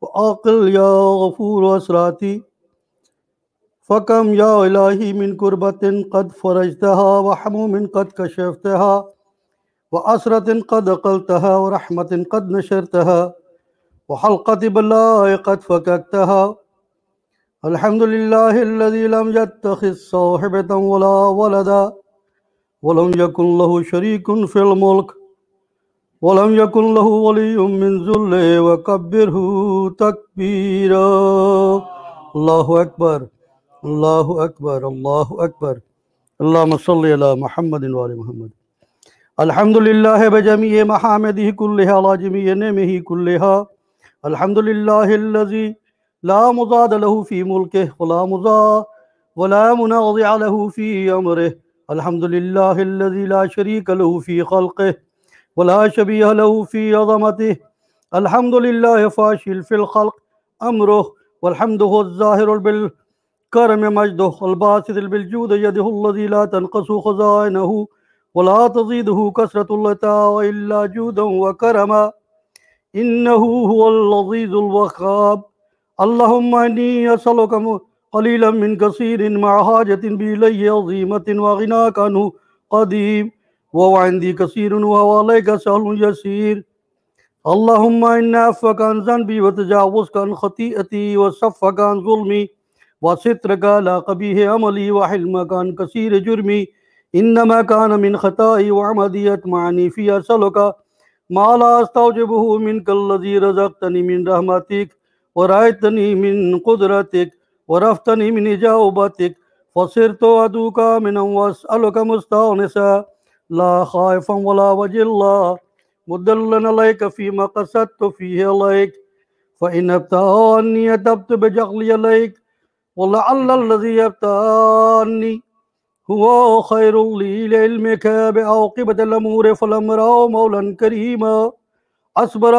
وعاقل يا غفور أسراتي. فكم يا إلهي من كربة قد فرجتها، وحموم قد كشفتها، وأسرة قد أقلتها، ورحمة قد نشرتها، وحلقة بلاء قد فككتها. الحمد لله الذي لم يتخذ صاحبة ولا ولدا، ولم يكن له شريك في الملك، ولم يكن له ولي من ذل، وكبره تكبيرا. الله أكبر، الله أكبر، الله أكبر. اللهم صل على محمد وآل محمد. الحمد لله بجميع محامده كلها، على جميع نعمه كلها. الحمد لله الذي لا مضاد له في ملكه، ولا منازع له في أمره. الحمد لله الذي لا شريك له في خلقه، ولا شبيه له في عظمته. الحمد لله فاشل في الخلق أمره، والحمد هو الظاهر بالكرم مجده، الباسط بالجود يده الذي لا تنقص خزائنه، ولا تزيده كثرة العطاء إلا جودا وكرما. إنه هو اللذيذ الوهاب. اللهم إني أسألك قليلا من كثير، مع حاجة بإليه عظيمة، وغناك عنه قديم، وهو عندي كثير وهو عليك سهل يسير. اللهم إن عفوك عن ذنبي، وتجاوزك عن خطيئتي، وصفك عن ظلمي، وسترك على قبيح عملي، وحلمك عن كثير جرمي، إنما كان من خطائي وعمدي يطمعني في. أسألك ما لا أستوجبه منك الذي رزقتني من رحمتك، ورأيتني من قدرتك، ورفتني من إجابتك، فصرت عدوك منا، وأسألك مستأنسا، لا خائفا ولا وجلا، مدللا عليك فيما قصدت فيه عليك. فإن ابتغاني أتبت بجهلي عليك، ولعل الذي يبتغاني هو خير لي لعلمك بعاقبة الأمور، فلم رأوا مولا كريما. أصبر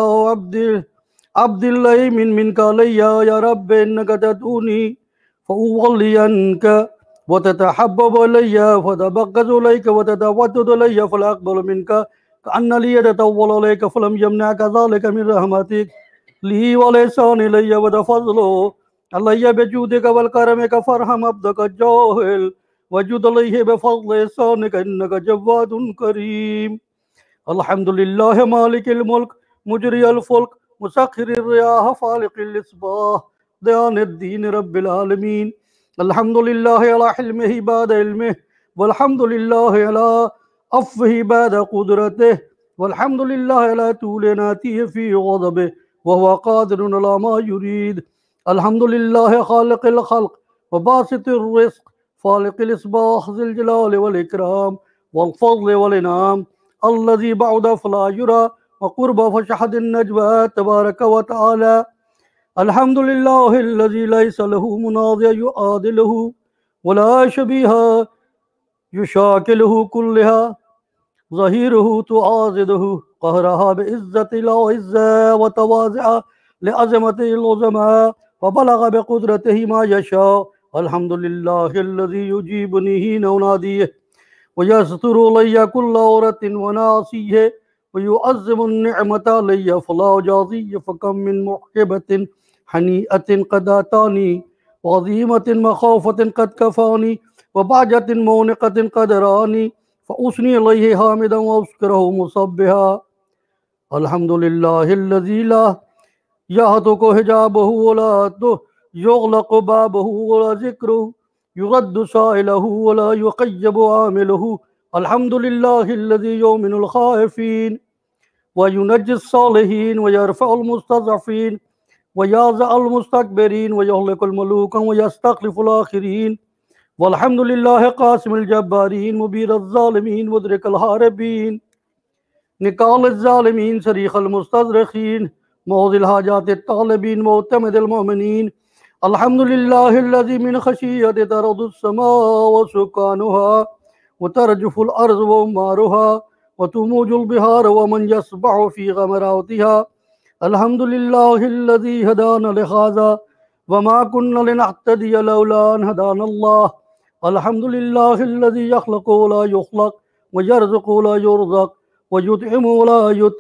على عبد الله منك علي، يا رب إنك تدعوني فأولي عنك، وتتحبب إلي فتبغض إليك، وتتودد إلي فلا أقبل منك، كأن لي يتطول عليك فلم يمنعك ذلك من رحمتك لي ولسان إلي، وتفضل علي بجودك والكرمك، فارحم عبدك الجاهل، وجد عليه بفضل إحسانك، إنك جواد كريم. الحمد لله مالك الملك، مجري الفلك، مسخر الرياح، فالق الإصباح، ديان الدين رب العالمين. الحمد لله على حلمه بعد علمه، والحمد لله على عفوه بعد قدرته، والحمد لله على طول ناته في غضبه، وهو قادر على ما يريد. الحمد لله خالق الخلق وباسط الرزق، فالق الإصباح، ذي الجلال والإكرام والفضل والإنعام، الذي بعد فلا يرى، وقرب فشهد النجوى، تبارك وتعالى. الحمد لله الذي ليس له منازع يعادله، ولا شبيه يشاكله كلها، ظهيره تعاضده، قهرها بعزة لا عزة، وتواضع لعظمته العظمى، وبلغ بقدرته ما يشاء. الحمد لله الذي يجيبني حين أناديه، ويستر علي كل عورة وناصيه، ويعظم النعمة علي فلا أجازيه. فكم من محبة حنيئة قد أتاني، وعظيمة مخافة قد كفاني، وبعجة مونقة قد راني، فأثني عليه حامدا وأذكره مسبحا. الحمد لله الذي لا يهتك حجابه، ولا يغلق بابه، ولا ذكره يرد سائله، ولا يقيب عامله. الحمد لله الذي يؤمن الخائفين، وينجي الصالحين، ويرفع المستضعفين، ويعزى المستكبرين، ويهلك الملوك، ويستخلف الآخرين. والحمد لله قاسم الجبارين، مبير الظالمين، مدرك الهاربين، نقال الظالمين، صريخ المستضرخين، موضي الحاجات الطالبين، معتمد المؤمنين. الحمد لله الذي من خشيته ترض السماء وسكانها، وترجف الأرض وأمارها، وتموج البحار ومن يسبح في غمراتها. الحمد لله الذي هدانا لهذا، وما كنا لنهتدي لولا أن هدانا الله. الحمد لله الذي يخلق ولا يخلق، ويرزق ولا يرزق، ويطعم ولا يطعم،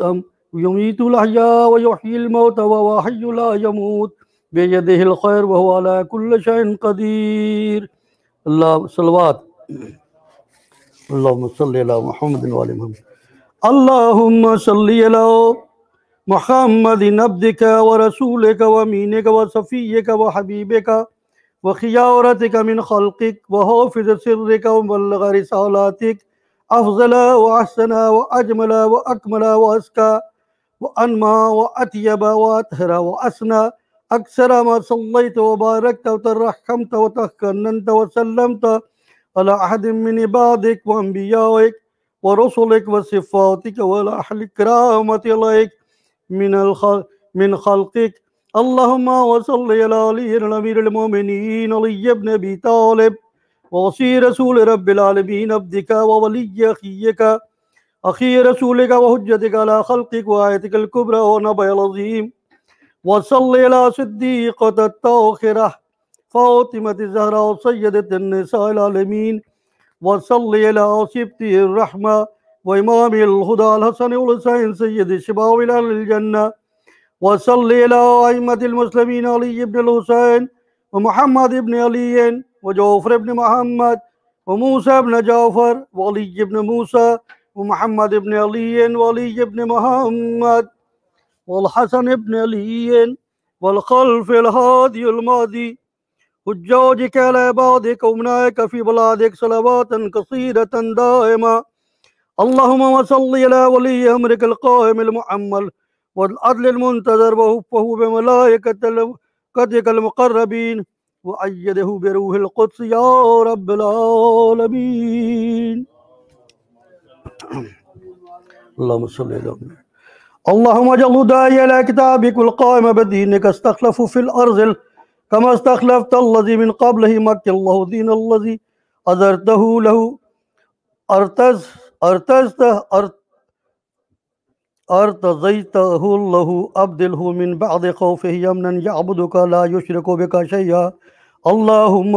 يميت الأحياء ويحيي الموتى وهو حي لا يموت بيده الخير وهو على كل شيء قدير. الله صلوات. اللهم صل على محمد وعلى محمد. اللهم صل على محمد عبدك ورسولك وأمينك وصفيك وحبيبك وخيارتك من خلقك وحافظ سرك ومبلغ رسالاتك أفضل وأحسن وأجمل وأكمل وأزكى وأنمى وأطيب وأطهر وأسنى أكثر ما صليت وباركت وترحمت وتكننت وسلمت على أحد من عبادك وأنبيائك ورسلك وصفاتك والأهل الكرامة عليك من خلقك. اللهم وصل على علي أمير المؤمنين علي بن أبي طالب ووصي رسول رب العالمين عبدك وولي أخي رسولك وحجتك على خلقك وآيتك الكبرى ونبي العظيم. وصل على صديقة الطاهرة فاطمة الزهراء سيدة النساء العالمين. وصل على سبطه الرحمة وإمام الهدى الحسن والحسين سيد الشباب إلى الجنة. وصل على أئمة المسلمين علي بن الحسين ومحمد بن علي وجعفر بن محمد وموسى بن جعفر وعلي بن موسى ومحمد بن علي وعلي بن محمد والحسن بن علي والخلف الهادي المهدي حجاجك على عبادك ومنائك في بلادك صلوات كثيرة دائمة. اللهم صل على ولي أمرك القائم المؤمل والعدل المنتظر وهفه بملائكتك المقربين وأيده بروح القدس يا رب العالمين. اللهم صل على محمد. اللهم اجعله داعيا إلى كتابك القائم بدينك استخلف في الأرض كما استخلفت الذي من قبله مكن الله دين الذي أذرته له أرتزيته الله أبدله من بعد خوفه يمنا يعبدك لا يشرك بك شيئا. اللهم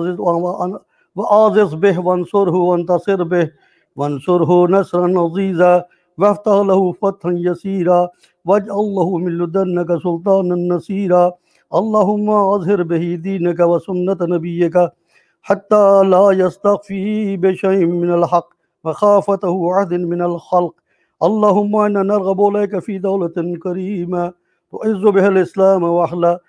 وآذس به وانصره وانتصر به وانصره نصرا عزيزا وافتح له فتحا يسيرا واجعل له من لدنك سلطانا نصيرا. اللهم أظهر به دينك وسنة نبيك حتى لا يستخفي بشيء من الحق مخافته عهد من الخلق. اللهم إنا نرغب إليك في دولة كريمة تعز بها الإسلام وأهله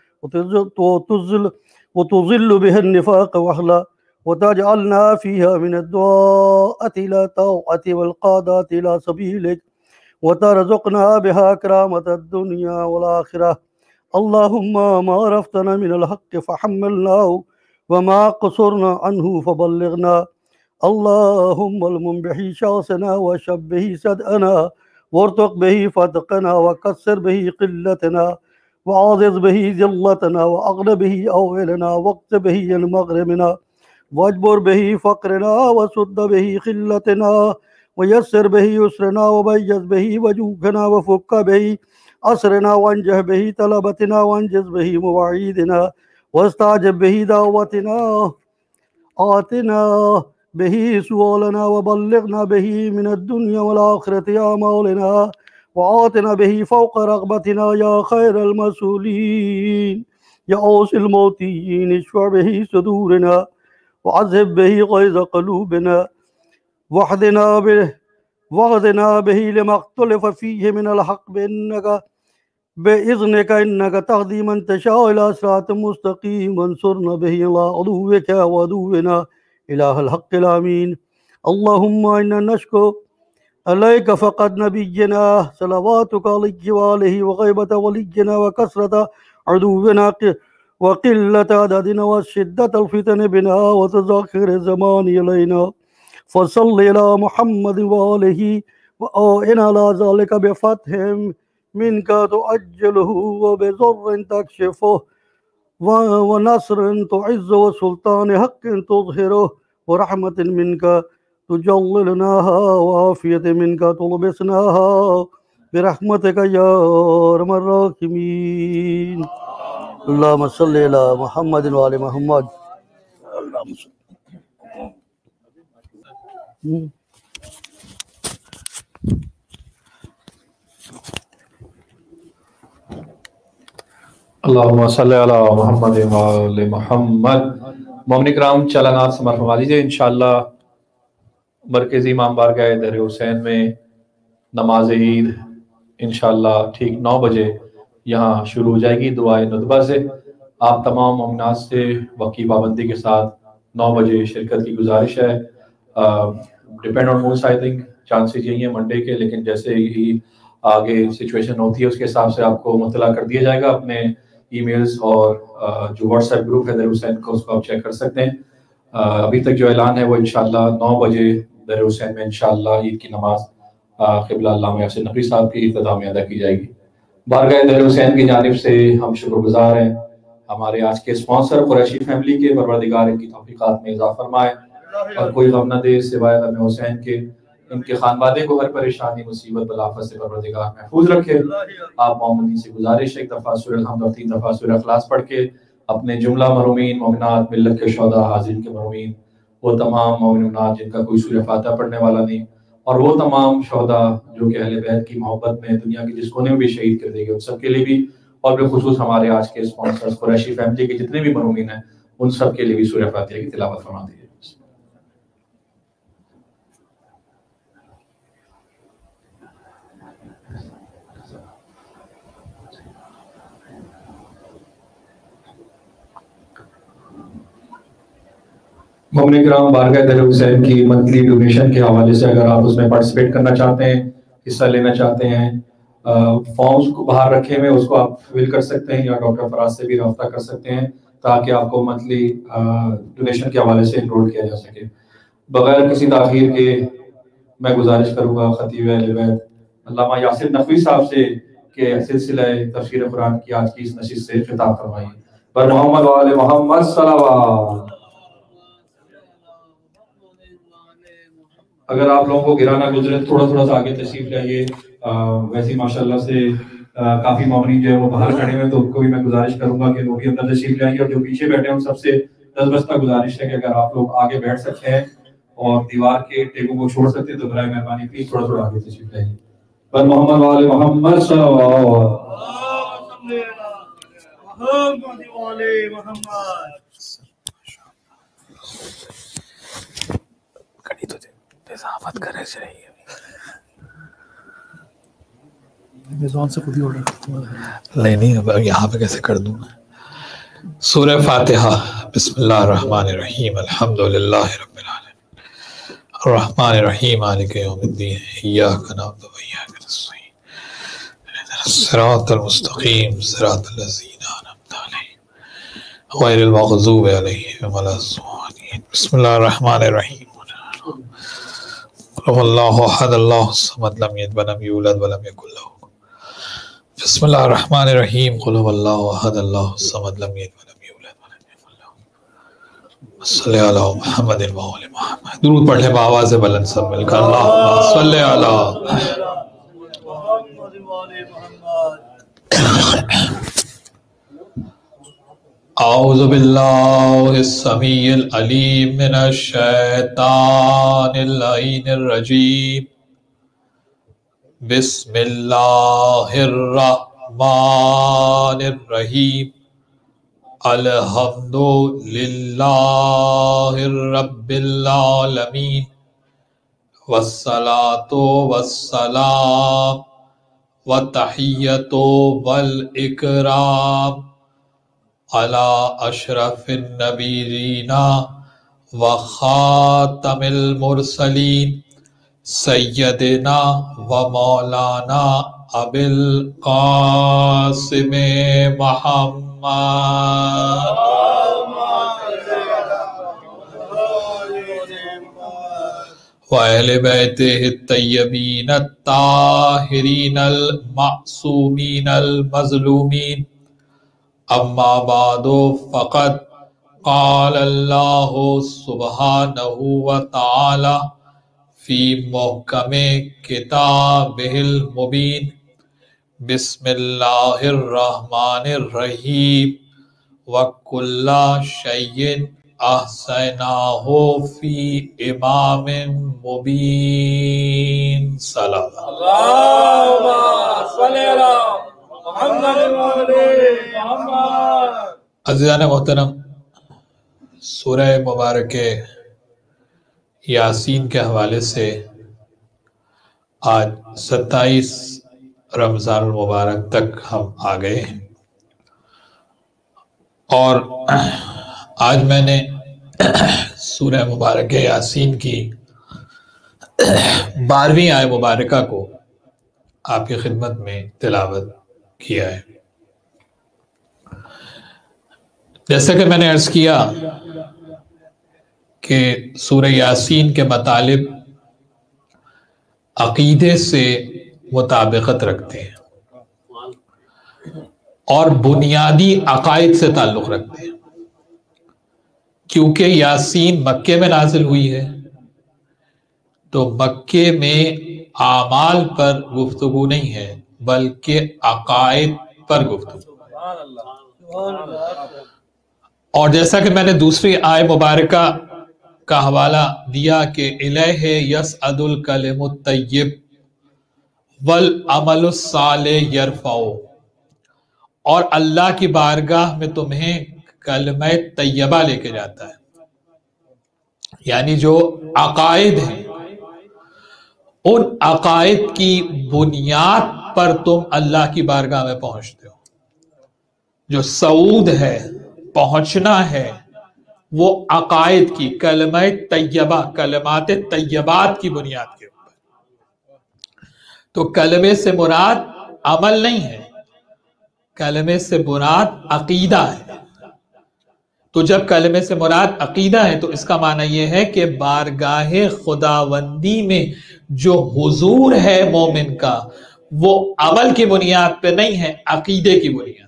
وتظل بها النفاق وأهله وتجعلنا فيها من الدعاة إلى طاعة والقادة إلى سبيلك وترزقنا بها كرامة الدنيا والآخرة. اللهم ما عرفتنا من الحق فحملناه وما قصرنا عنه فبلغنا. اللهم المن به شاسنا وشبه صدقنا وارتق به فتقنا وكسر به قلتنا وعاذز به ذلتنا وأغن به أولنا واقت به المغرمنا واجبر به فقرنا وسد به خلتنا ويسر به يسرنا وبيز به وجوهنا وفك به أسرنا وانجه به طلبتنا وانجز به مواعيدنا واستعجب به دعوتنا آتنا به سؤالنا وبلغنا به من الدنيا والآخرة يا مولانا وآتنا به فوق رغبتنا يا خير المسؤولين يا أوس الموتيين اشفع به صدورنا وعذب به غيظ قلوبنا واهدنا به لما اختلف فيه من الحق بإذنك إنك تهدي من تشاء إلى صراط مستقيم وانصرنا به على عدوك وعدونا إله الحق الآمين. اللهم إنا نشكو عليك فقد نبينا صلواتك عليه وآله وغيبة ولينا وكثرة عدونا وقلة عددنا وشدة الفتن بنا وتذاكر الزمان إلينا فصل على محمد وآله وآئنا على ذلك بفتح منك تؤجله وبضر تكشفه ونصر تعز وسلطان حق تظهره ورحمة منك تجللناها وعافية منك تلبسناها برحمتك يا أرحم الراحمين. اللهم صل على محمد وعلى محمد. اللهم صل. اللہم صلی علی محمد وآل محمد. مومن کرام چلانات سمر فرما لیجیے. انشاءاللہ مرکزی امام بارگاہ در حسین میں نماز عید انشاءاللہ ٹھیک 9 بجے یہاں شروع ہو جائے گی دعائے ندبہ سے. آپ تمام مومنات سے وقت کی پابندی کے ساتھ 9 بجے شرکت کی گزارش ہے. Depend on moods I think chances یہی ہیں منڈے کے، لیکن جیسے ہی آگے سچویشن ہوتی ہے اس کے حساب سے آپ کو مطلع کر دیا جائے گا. اپنے ای میلز اور جو واٹس ایپ گروپ ہے در حسین کو، اس کو آپ چیک کر سکتے ہیں. ابھی تک جو اعلان ہے وہ انشاءاللہ 9 بجے در حسین میں انشاءاللہ عید کی نماز قبلہ علامہ یاسر نقوی صاحب کی ابتدا میں ادا کی جائے گی. بارگاہ در حسین کی جانب سے ہم شکر گزار ہیں ہمارے آج کے اسپانسر قریشی فیملی کے. پروردگار ان کی توفیقات میں اضافہ فرمائے اور کوئی غم نہ دے سوائے غم حسین کے. ان کے خانوادے کو ہر پریشانی مصیبت بلافت سے پروردگار محفوظ رکھے. آپ مومنین سے گزارش ہے 1 دفعہ سورہ الحمد اور 3 دفعہ سورہ اخلاص پڑھ کے اپنے جملہ مرحومین مومنات ملت کے شہداء حاضرین کے مرحومین، وہ تمام مومنات جن کا کوئی سورہ فاتحہ پڑھنے والا نہیں، اور وہ تمام شہداء جو کہ اہل بیت کی محبت میں دنیا کے جس کونے میں بھی شہید کر دے گئے، ان سب کے لیے بھی، اور بالخصوص ہمارے آج کے اسپانسرز قریشی فیملی کے جتنے بھی مرحومین ہیں ان سب کے لیے بھی سورہ فاتحہ کی تلاوت فرما دیجیے. مومن کرام بارگاہ در حسین کی منتھلی ڈونیشن کے حوالے سے اگر آپ اس میں پارٹیسپیٹ کرنا چاہتے ہیں، حصہ لینا چاہتے ہیں، فارمز کو باہر رکھے ہوئے اس کو آپ فل کر سکتے ہیں یا ڈاکٹر فراز سے بھی رابطہ کر سکتے ہیں تاکہ آپ کو منتھلی ڈونیشن کے حوالے سے انرول کیا جا سکے. بغیر کسی تاخیر کے میں گزارش کروں گا خطیب اہل بیت علامہ یاسر نقوی صاحب سے کہ سلسلہ تفسیر قرآن کی آج کی اس نشست سے خطاب فرمائیے. بر محمد و آل محمد صلوات. اگر آپ لوگوں کو گرانا گزرے تھوڑا سا آگے تشریف لائیے. ویسے ماشاءاللہ سے کافی مومنین جو ہے وہ باہر کھڑے ہوئے، تو ان کو بھی میں گزارش کروں گا کہ وہ بھی اندر تشریف لائیے. اور جو پیچھے بیٹھے ہیں ان سب سے دستبستہ گزارش ہے کہ اگر آپ لوگ آگے بیٹھ سکتے ہیں اور دیوار کے ٹیبوں کو چھوڑ سکتے ہیں تو برائے مہربانی پلیز تھوڑا آگے تشریف لائیے. پر محمد وآل محمد صلی اللہ علیہ وسلم. اضافت کرے چاہیے میزان سے خود ہی آرڈر نہیں اب یہاں پہ کیسے کر دوں میں. سورہ فاتحہ. بسم اللہ الرحمن الرحیم. الحمدللہ رب العالمین الرحمن الرحیم مالک یوم الدین ایاک نعبد و ایاک نستعین اهدنا الصراط المستقیم صراط الذین انعمت علیہم غیر المغضوب علیہم ولا الضالین. بسم اللہ الرحمن الرحیم. اللہ احد اللہ الصمد لم یلد ولم یولد ولم یکن له. بسم اللہ الرحمن الرحیم. قل هو اللہ احد اللہ الصمد لم یلد ولم یولد ولم یکن له. صلی علی محمد و آل محمد. درود پڑھ لیں بآواز بلند سب مل کر. اللہم صلی علی محمد و آل محمد. اعوذ باللہ السمیع العلیم من الشیطان اللعین الرجیم. بسم اللہ الرحمن الرحیم. الحمد للہ رب العالمین والصلاة والسلام والتحیۃ والاکرام علی اشرف النبیین و خاتم المرسلین سیدنا و مولانا ابی القاسم محمد و اہل بیتہ الطیبین الطاہرین المعصومین المظلومین. اما بعد فقد قال اللہ سبحانہ وتعالی فی محکم کتابہ المبین. بسم اللہ الرحمن الرحیم. وَكُلَّ شَيْءٍ أَحْصَيْنَاهُ فِي إِمَامٍ مُبِينٍ. اللہم صلی علی محمد अज़ीज़ान मोहतरम, सूरह मुबारक यासीन के हवाले से आज 27 रमज़ान मुबारक तक हम आ गए हैं और आज मैंने सूरह मुबारक यासीन की 12वीं आय मुबारका को आपकी खिदमत में तिलावत किया है। जैसा कि मैंने अर्ज किया कि सूरह यासीन के मतलब अकीदे से मुताबिकत रखते हैं और बुनियादी अकायद से ताल्लुक़ रखते हैं, क्योंकि यासीन मक्के में नाजिल हुई है तो मक्के में आमाल पर गुफ्तगू नहीं है बल्कि अकायद पर गुफ्तगू। और जैसा कि मैंने दूसरी आय मुबारका का हवाला दिया कि इलैहि यसअदुल कलिमुत तय्यिब वल अमलुस सालिह यरफउ, और अल्लाह की बारगाह में तुम्हें कलमे तैयबा लेके जाता है, यानी जो अकायद हैं उन अकायद की बुनियाद पर तुम अल्लाह की बारगाह में पहुंचते हो। जो सऊद है, पहुंचना है, वो अकायद की कलमे तैयबा, कलमात तैयबात की बुनियाद के ऊपर। तो कलमे से मुराद अमल नहीं है, कलमे से मुराद अकीदा है। तो जब कलमे से मुराद अकीदा है तो इसका माना यह है कि बारगाहे खुदावंदी में जो हुजूर है मोमिन का, वो अमल की बुनियाद पे नहीं है, अकीदे की बुनियाद।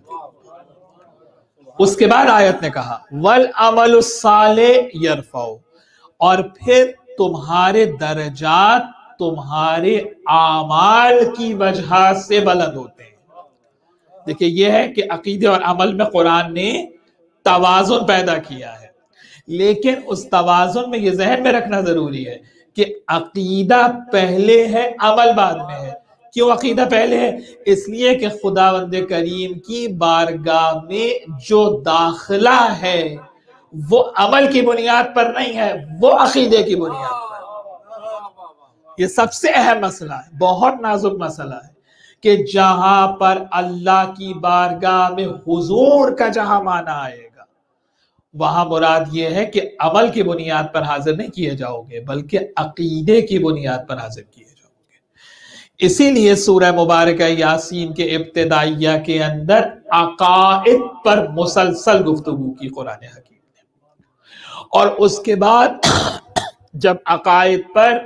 उसके बाद आयत ने कहा वल अमलुस सालिह यरफउ, और फिर तुम्हारे दर्जात तुम्हारे आमाल की वजह से बुलंद होते हैं। देखिए यह है कि अकीदे और अमल में कुरान ने तवाज़ुन पैदा किया है, लेकिन उस तवाज़ुन में यह ज़हन में रखना जरूरी है कि अकीदा पहले है, अमल बाद में है। क्यों अकीदा पहले है? इसलिए कि खुदावंद करीम की बारगाह में जो दाखिला है वो अमल की बुनियाद पर नहीं है, वो अकीदे की बुनियाद पर। ये सबसे अहम मसला है, बहुत नाजुक मसला है कि जहां पर अल्लाह की बारगाह में हुजूर का जहां माना आएगा, वहां मुराद यह है कि अमल की बुनियाद पर हाजिर नहीं किए जाओगे बल्कि अकीदे की बुनियाद पर हाजिर किए जाओगे। इसीलिए सूरह मुबारक यासीन के इब्तिदाइया के अंदर अकाइद पर मुसलसल गुफ्तगू की कुरान हकीम ने, और उसके बाद जब अकाइद पर,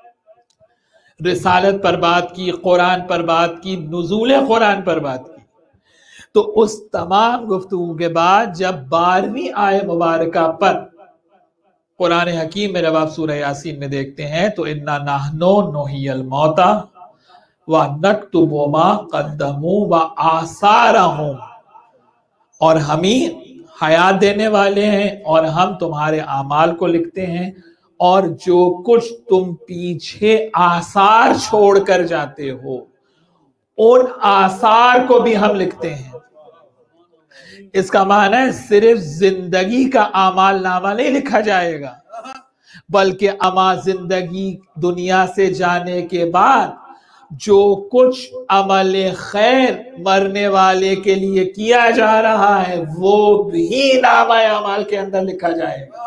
रिसालत पर बात की, कुरान पर बात की, नुज़ूल कुरान पर बात की, तो उस तमाम गुफ्तगू के बाद जब 12वीं आय मुबारका पर कुरान हकीम में जब आप सूरह यासीन में देखते हैं तो इन्ना नहनु नुहियल मौता व नक्तुबु मा क़द्दमू व आसारहुम, और हम ही हयात देने वाले हैं और हम तुम्हारे आमाल को लिखते हैं और जो कुछ तुम पीछे आसार छोड़कर जाते हो उन आसार को भी हम लिखते हैं। इसका माना है सिर्फ जिंदगी का आमाल नामा नहीं लिखा जाएगा, बल्कि अमा जिंदगी दुनिया से जाने के बाद जो कुछ अमल खैर मरने वाले के लिए किया जा रहा है वो भी नामा अमाल के अंदर लिखा जाएगा।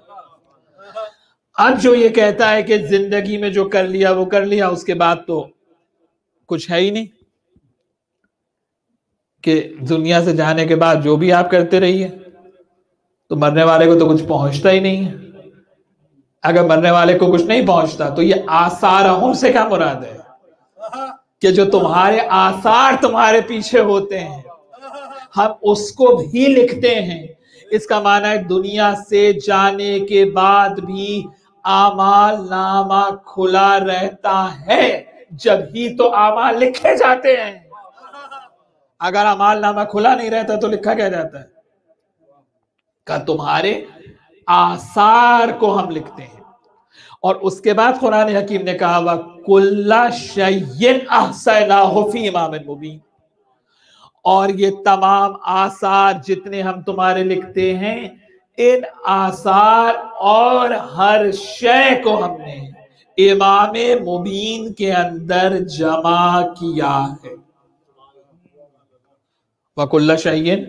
अब जो ये कहता है कि जिंदगी में जो कर लिया वो कर लिया, उसके बाद तो कुछ है ही नहीं, कि दुनिया से जाने के बाद जो भी आप करते रहिए, तो मरने वाले को तो कुछ पहुंचता ही नहीं है। अगर मरने वाले को कुछ नहीं पहुंचता तो ये आसारहुम से क्या मुराद है कि जो तुम्हारे आसार तुम्हारे पीछे होते हैं हम उसको भी लिखते हैं। इसका माना है दुनिया से जाने के बाद भी आमाल नामा खुला रहता है, जब ही तो आमाल लिखे जाते हैं। अगर अमाल नामा खुला नहीं रहता तो लिखा क्या जाता है? का तुम्हारे आसार को हम लिखते हैं। और उसके बाद कुरान हकीम ने कहा व कुल्ला शय्इन अहसयनाहु फी इमामिन मुबीन, اور یہ تمام آثار جتنے ہم تمہارے لکھتے ہیں، ان آثار اور ہر شے کو ہم نے امام مبین کے اندر جمع کیا ہے۔ وَكُلَّ شَيْءٍ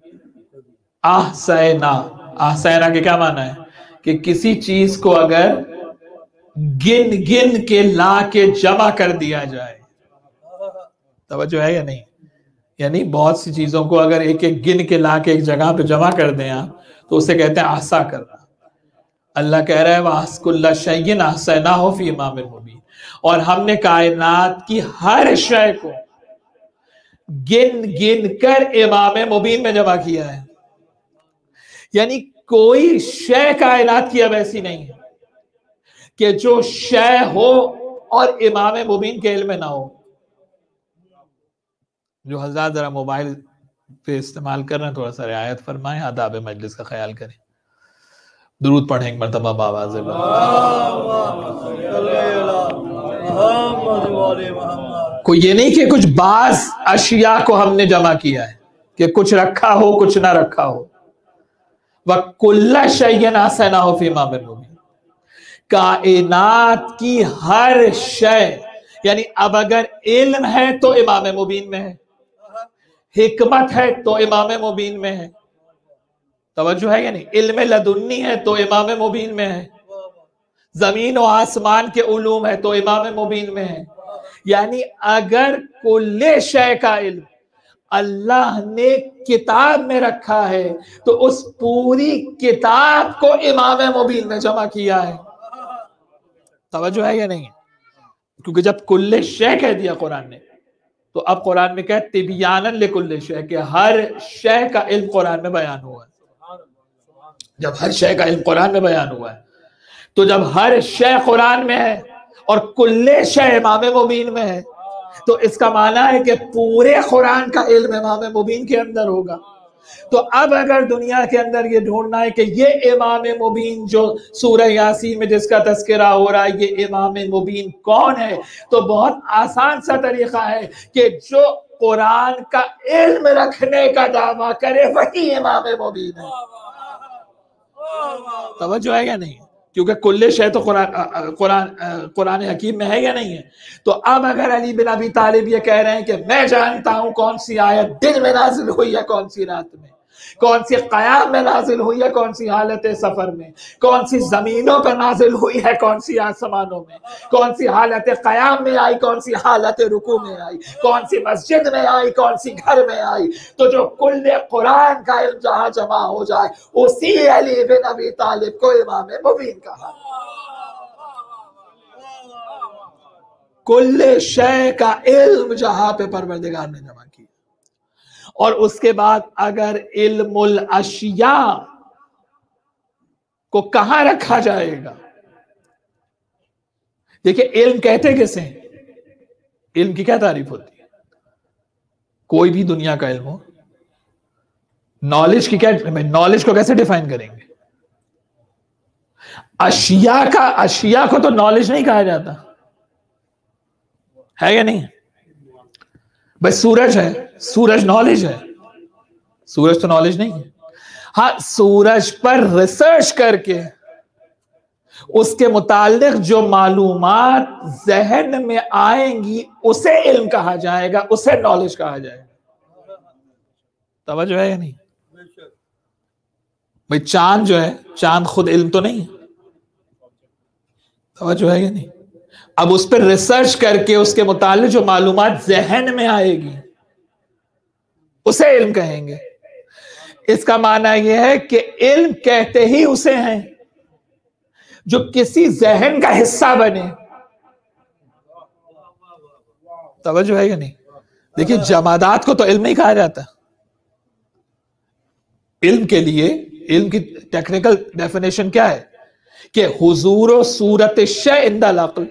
احصینا کے کیا معنی ہے؟ کہ کسی چیز کو اگر گن گن کے لا کے جمع کر دیا جائے، توجہ ہے یا نہیں؟ یعنی بہت سی چیزوں کو اگر ایک ایک گن کے لا کے ایک جگہ پہ جمع کر دیں آپ تو اسے کہتے ہیں احصا کرنا۔ اللہ کہہ رہا ہے وَكُلَّ شَيْءٍ أَحْصَيْنَاهُ فِي إِمَامٍ مُبِينٍ، اور ہم نے کائنات کی ہر شے کو گن گن کر امام مبین میں جمع کیا ہے۔ یعنی کوئی شے کائنات کی اب ایسی نہیں ہے کہ جو شے ہو اور امام مبین کے علم میں نہ ہو۔ جو حضرات ذرا موبائل پہ استعمال کر رہے ہیں تھوڑا سا رعایت فرمائیں، آداب مجلس کا خیال کریں، درود پڑھیں ایک مرتبہ بآواز کوئی یہ نہیں کہ کچھ بعض اشیاء کو ہم نے جمع کیا ہے کہ کچھ رکھا ہو کچھ نہ رکھا ہو۔ وَكُلَّ شَيْءٍ أَحْصَيْنَاهُ فِي إِمَامٍ مُبِينٍ، کائنات کی ہر شے، یعنی اب اگر علم ہے تو امام مبین میں ہے، حکمت ہے تو امام مبین میں ہے، توجہ ہے یا نہیں؟ علم لدنی ہے تو امام مبین میں ہے، زمین و آسمان کے علوم ہے تو امام مبین میں ہے۔ یعنی اگر کل شے کا علم اللہ نے کتاب میں رکھا ہے تو اس پوری کتاب کو امام مبین میں جمع کیا ہے، توجہ ہے یا نہیں؟ کیونکہ جب کل شے کہہ دیا قرآن نے تو اب قرآن میں کہتے تبیانا لکل شے، کہ ہر شے کا علم قرآن میں بیان ہوا ہے۔ جب ہر شے کا علم قرآن میں بیان ہوا ہے تو جب ہر شے قرآن میں ہے اور کل شے امام مبین میں ہے تو اس کا معنی ہے کہ پورے قرآن کا علم امام مبین کے اندر ہوگا۔ تو اب اگر دنیا کے اندر یہ ڈھونڈنا ہے کہ یہ امام مبین جو سورہ یاسین میں جس کا تذکرہ ہو رہا ہے یہ امام مبین کون ہے، تو بہت آسان سا طریقہ ہے کہ جو قرآن کا علم رکھنے کا دعویٰ کرے وہی امام مبین ہے۔ توجہ ہے یا نہیں؟ کیونکہ کل شے تو قرآن حکیم میں ہے یا نہیں ہے؟ تو اب اگر علی بن ابی طالب یہ کہہ رہے ہیں کہ میں جانتا ہوں کون سی آیت دن میں نازل ہوئی ہے کون سی رات میں، کون سی قیام میں نازل ہوئی ہے کون سی حالت سفر میں، کون سی زمینوں پہ نازل ہوئی ہے کون سی آسمانوں میں، کون سی حالت قیام میں آئی کون سی حالت رکوع میں آئی، کون سی مسجد میں آئی کون سی گھر میں آئی، تو جو کل قرآن کا علم جہاں جمع ہو جائے اسی علی بن ابی طالب کو امام مبین کہا۔ کل شے کا علم جہاں پہ پروردگار نے جمع کیا، اور اس کے بعد اگر علم الاشیاء کو کہاں رکھا جائے گا؟ دیکھیں علم کہتے کسے ہیں؟ علم کی کیا تعریف ہوتی ہے؟ کوئی بھی دنیا کا علم ہو، نالج کی کیا، نالج کو کیسے ڈیفائن کریں گے؟ اشیاء کو تو نالج نہیں کہا جاتا ہے یا نہیں؟ بھائی سورج ہے، سورج نالج ہے؟ سورج تو نالج نہیں ہے۔ ہاں سورج پر ریسرچ کر کے اس کے متعلق جو معلومات ذہن میں آئیں گی اسے علم کہا جائے گا، اسے نالج کہا جائے گا۔ توجہ ہے یا نہیں؟ بھائی چاند جو ہے، چاند خود علم تو نہیں ہے، توجہ ہے یا نہیں؟ اب اس پر ریسرچ کر کے اس کے متعلق جو معلومات ذہن میں آئے گی اسے علم کہیں گے۔ اس کا معنی یہ ہے کہ علم کہتے ہی اسے ہیں جو کسی ذہن کا حصہ بنے۔ توجہ ہے یا نہیں؟ دیکھیے جمادات کو تو علم نہیں کہا جاتا۔ علم کے لیے علم کی ٹیکنیکل ڈیفینیشن کیا ہے کہ حضور و صورت الشیء عند العقل،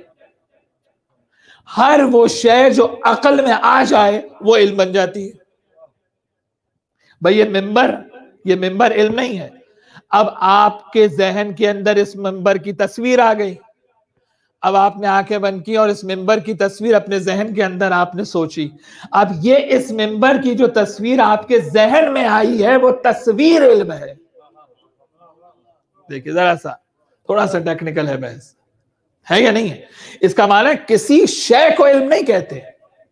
ہر وہ شے جو عقل میں آ جائے وہ علم بن جاتی ہے۔ بھئی یہ ممبر علم نہیں ہے۔ اب آپ کے ذہن کے اندر اس ممبر کی تصویر آ گئی، اب آپ نے آنکھیں بند کی اور اس ممبر کی تصویر اپنے ذہن کے اندر آپ نے سوچی. اب یہ اس ممبر کی جو تصویر آپ کے ذہن میں آئی ہے وہ تصویر علم ہے. دیکھیے ذرا سا تھوڑا سا ٹیکنیکل ہے بحث, ہے یا نہیں ہے؟ اس کا معنی کسی شے کو علم نہیں کہتے,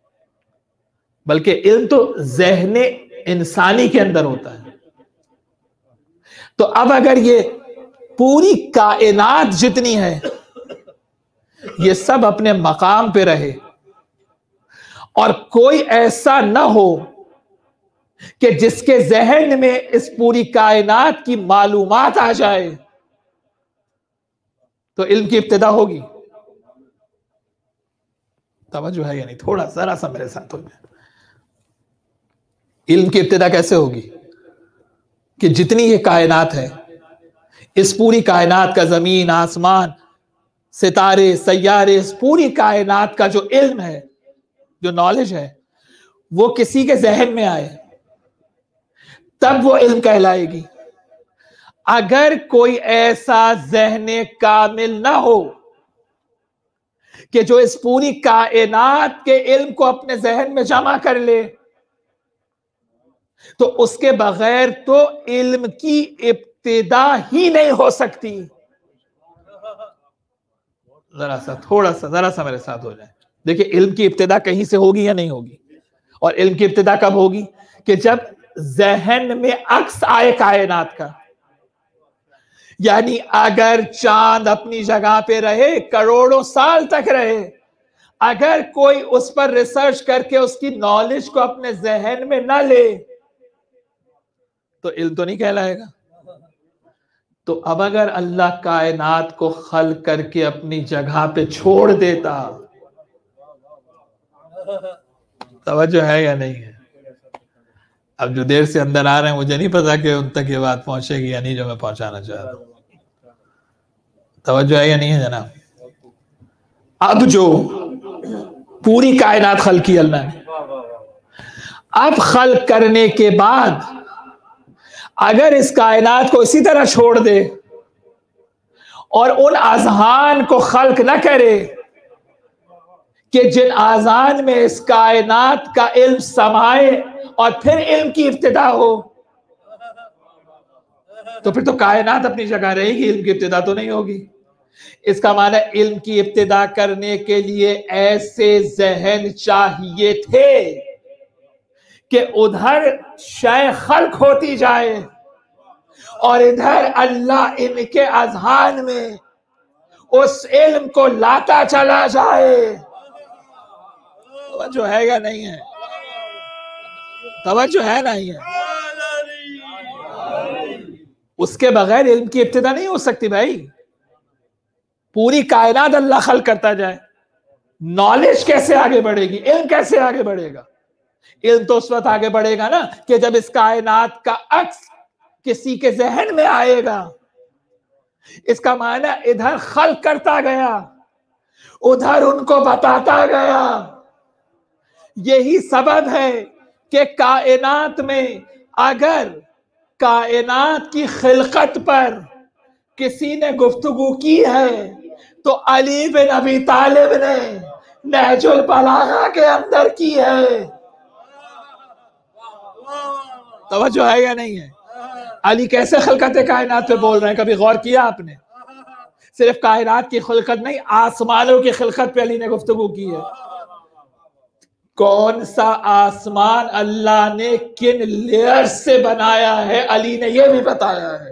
بلکہ علم تو ذہن انسانی کے اندر ہوتا ہے. تو اب اگر یہ پوری کائنات جتنی ہے یہ سب اپنے مقام پہ رہے اور کوئی ایسا نہ ہو کہ جس کے ذہن میں اس پوری کائنات کی معلومات آ جائے, تو علم کی ابتدا ہوگی. توجہ ہے یا نہیں؟ تھوڑا ذرا سا میرے ساتھ ہو جائے. علم کی ابتدا کیسے ہوگی کہ جتنی یہ کائنات ہے, اس پوری کائنات کا زمین, آسمان, ستارے, سیارے, اس پوری کائنات کا جو علم ہے, جو نالج ہے, وہ کسی کے ذہن میں آئے تب وہ علم کہلائے گی. اگر کوئی ایسا ذہن کامل نہ ہو کہ جو اس پوری کائنات کے علم کو اپنے ذہن میں جمع کر لے, تو اس کے بغیر تو علم کی ابتدا ہی نہیں ہو سکتی. ذرا سا میرے ساتھ ہو جائے. دیکھیں علم کی ابتدا کہیں سے ہوگی یا نہیں ہوگی؟ اور علم کی ابتدا کب ہوگی؟ کہ جب ذہن میں عکس آئے کائنات کا. یعنی اگر چاند اپنی جگہ پہ رہے, کروڑوں سال تک رہے, اگر کوئی اس پر ریسرچ کر کے اس کی نالج کو اپنے ذہن میں نہ لے تو علم تو نہیں کہلائے گا. تو اب اگر اللہ کائنات کو خلق کر کے اپنی جگہ پہ چھوڑ دیتا, توجہ ہے یا نہیں ہے؟ اب جو دیر سے اندر آ رہے ہیں مجھے نہیں پتا کہ ان تک یہ بات پہنچے گی یا نہیں جو میں پہنچانا چاہ رہا ہوں. توجہ ہے یا نہیں ہے جناب؟ اب جو پوری کائنات خلق کی اللہ نے, اب خلق کرنے کے بعد اگر اس کائنات کو اسی طرح چھوڑ دے اور ان اذہان کو خلق نہ کرے کہ جن اذہان میں اس کائنات کا علم سمائے اور پھر علم کی ابتدا ہو, تو پھر تو کائنات اپنی جگہ رہے گی, علم کی ابتدا تو نہیں ہوگی. اس کا معنی علم کی ابتدا کرنے کے لیے ایسے ذہن چاہیے تھے کہ ادھر شے خلق ہوتی جائے اور ادھر اللہ ان کے اذہان میں اس علم کو لاتا چلا جائے. توجہ ہے یا نہیں ہے؟ توجہ ہے نہیں ہے؟ اس کے بغیر علم کی ابتدا نہیں ہو سکتی بھائی. پوری کائنات اللہ خلق کرتا جائے, نالج کیسے آگے بڑھے گی؟ علم کیسے آگے بڑھے گا؟ علم تو اس وقت آگے بڑھے گا نا کہ جب اس کائنات کا عکس کسی کے ذہن میں آئے گا. اس کا معنی ادھر خلق کرتا گیا, ادھر ان کو بتاتا گیا. یہی سبب ہے کہ کائنات میں اگر کائنات کی خلقت پر کسی نے گفتگو کی ہے تو علی بن ابی طالب نے نہج البلاغہ کے اندر کی ہے. توجہ ہے یا نہیں ہے؟ علی کیسے خلقت کائنات پہ بول رہے ہیں, کبھی غور کیا آپ نے؟ صرف کائنات کی خلقت نہیں, آسمانوں کی خلقت پہ علی نے گفتگو کی ہے. کون سا آسمان اللہ نے کن لیئر سے بنایا ہے علی نے یہ بھی بتایا ہے.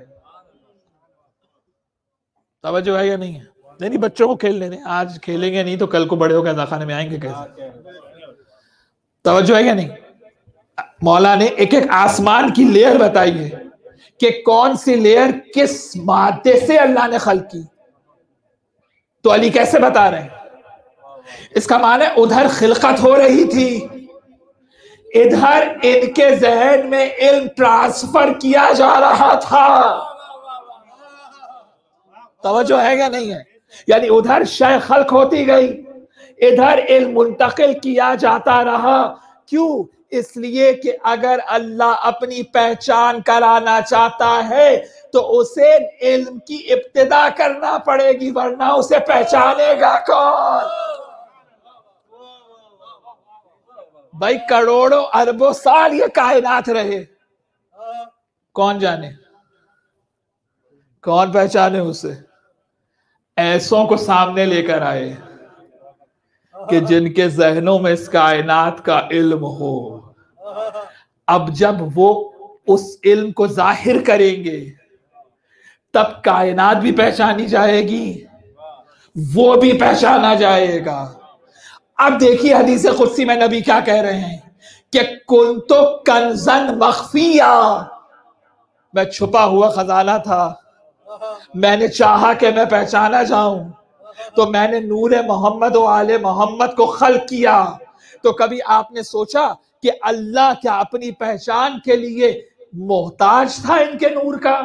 توجہ ہے یا نہیں ہے؟ نہیں بچوں کو کھیلنے دیں, آج کھیلیں گے نہیں تو کل کو بڑے ہو کے عزاخانے میں آئیں گے کیسے؟ توجہ ہے یا نہیں؟ مولا نے ایک ایک آسمان کی لیئر بتائی ہے کہ کون سی لیئر کس مادے سے اللہ نے خلق کی. تو علی کیسے بتا رہے ہیں؟ اس کا معنی ادھر خلقت ہو رہی تھی, ادھر ان کے ذہن میں علم ٹرانسفر کیا جا رہا تھا. توجہ ہے یا نہیں ہے؟ یعنی ادھر شے خلق ہوتی گئی, ادھر علم منتقل کیا جاتا رہا. کیوں؟ اس لیے کہ اگر اللہ اپنی پہچان کرانا چاہتا ہے تو اسے علم کی ابتدا کرنا پڑے گی، ورنہ اسے پہچانے گا کون؟ بھائی کروڑوں اربوں سال یہ کائنات رہے، کون جانے، کون پہچانے اسے؟ ایسوں کو سامنے لے کر آئے کہ جن کے ذہنوں میں اس کائنات کا علم ہو۔ اب جب وہ اس علم کو ظاہر کریں گے تب کائنات بھی پہچانی جائے گی، وہ بھی پہچانا جائے گا۔ اب دیکھیے حدیث قدسی میں نبی کیا کہہ رہے ہیں کہ کنتو کنزن مخفیہ، میں چھپا ہوا خزانہ تھا، میں نے چاہا کہ میں پہچانا جاؤں تو میں نے نور محمد و آل محمد کو خلق کیا۔ تو کبھی آپ نے سوچا کہ اللہ کیا اپنی پہچان کے لیے محتاج تھا ان کے نور کا؟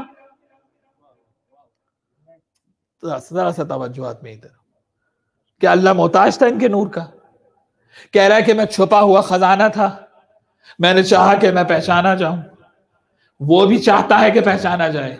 ذرا سا توجہ آدمی ادھر، کہ اللہ محتاج تھا ان کے نور کا؟ کہہ رہا ہے کہ میں چھپا ہوا خزانہ تھا، میں نے چاہا کہ میں پہچانا جاؤں، وہ بھی چاہتا ہے کہ پہچانا جائے۔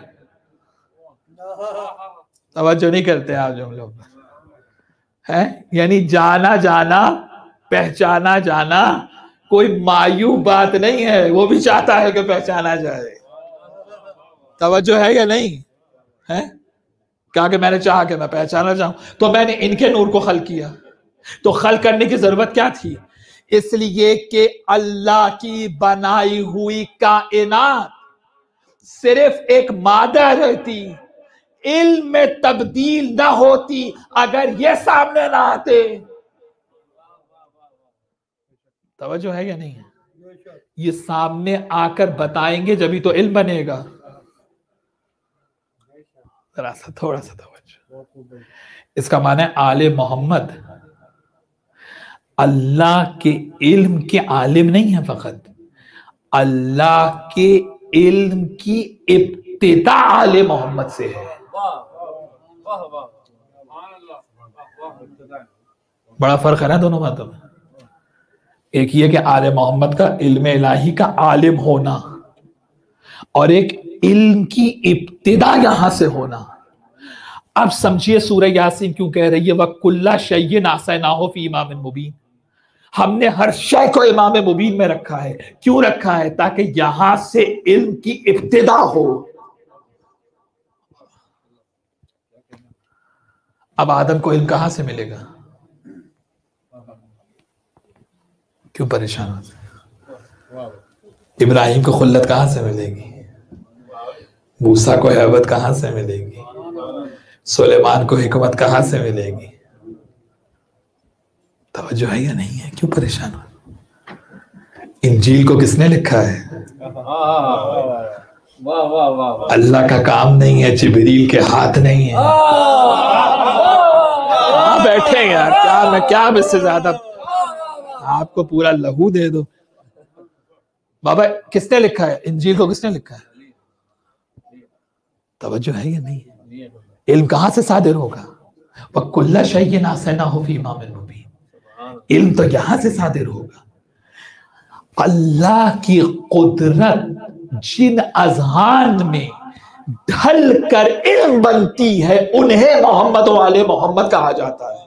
توجہ نہیں کرتے آپ جو لوگ ہیں، یعنی جانا جانا پہچانا جانا کوئی معیوب بات نہیں ہے، وہ بھی چاہتا ہے کہ پہچانا جائے۔ توجہ ہے یا نہیں ہے؟ کہا کہ میں نے چاہا کہ میں پہچانا جاؤں تو میں نے ان کے نور کو خلق کیا۔ تو خلق کرنے کی ضرورت کیا تھی؟ اس لیے کہ اللہ کی بنائی ہوئی کائنات صرف ایک مادہ رہتی، علم میں تبدیل نہ ہوتی اگر یہ سامنے نہ آتے۔ توجہ ہے یا نہیں ہے؟ یہ سامنے آ کر بتائیں گے جبھی تو علم بنے گا۔ ذرا سا تھوڑا سا توجہ، اس کا معنی ہے آل محمد اللہ کے علم کے عالم نہیں ہے، فقط اللہ کے علم کی ابتدا آل محمد سے ہے۔ بڑا فرق ہے نا دونوں باتوں میں۔ ایک یہ کہ آل محمد کا علم الہی کا عالم ہونا، اور ایک علم کی ابتدا یہاں سے ہونا۔ اب سمجھیے سورہ یاسین کیوں کہہ رہی ہے وَكُلَّ شَيْءٍ أَحْصَيْنَاهُ فِي إِمَامٍ مُبِينٍ؟ ہم نے ہر شے کو امام مبین میں رکھا ہے۔ کیوں رکھا ہے؟ تاکہ یہاں سے علم کی ابتدا ہو۔ اب آدم کو علم کہاں سے ملے گا؟ کیوں پریشان ہوتے؟ ابراہیم کو خلت کہاں سے ملے گی؟ موسیٰ کو ہیبت کہاں سے ملے گی؟ سلیمان کو حکمت کہاں سے ملے گی؟ توجہ ہے یا نہیں ہے؟ کیوں پریشان ہو؟ انجیل کو کس نے لکھا ہے؟ اللہ کا کام نہیں ہے، جبریل کے ہاتھ نہیں ہے۔ بیٹھے یار، کیا میں کیا اس سے زیادہ آپ کو پورا لہو دے دو۔ بابا کس نے لکھا ہے انجیل کو؟ کس نے لکھا ہے؟ توجہ ہے یا نہیں ہے؟ علم کہاں سے صادر ہوگا؟ وَكُلَّ شَيْءٍ أَحْصَيْنَاهُ فِي إِمَامٍ مُبِينٍ۔ علم تو یہاں سے صادر ہوگا۔ اللہ کی قدرت جن اذہان میں ڈھل کر علم بنتی ہے انہیں محمد و آل محمد کہا جاتا ہے۔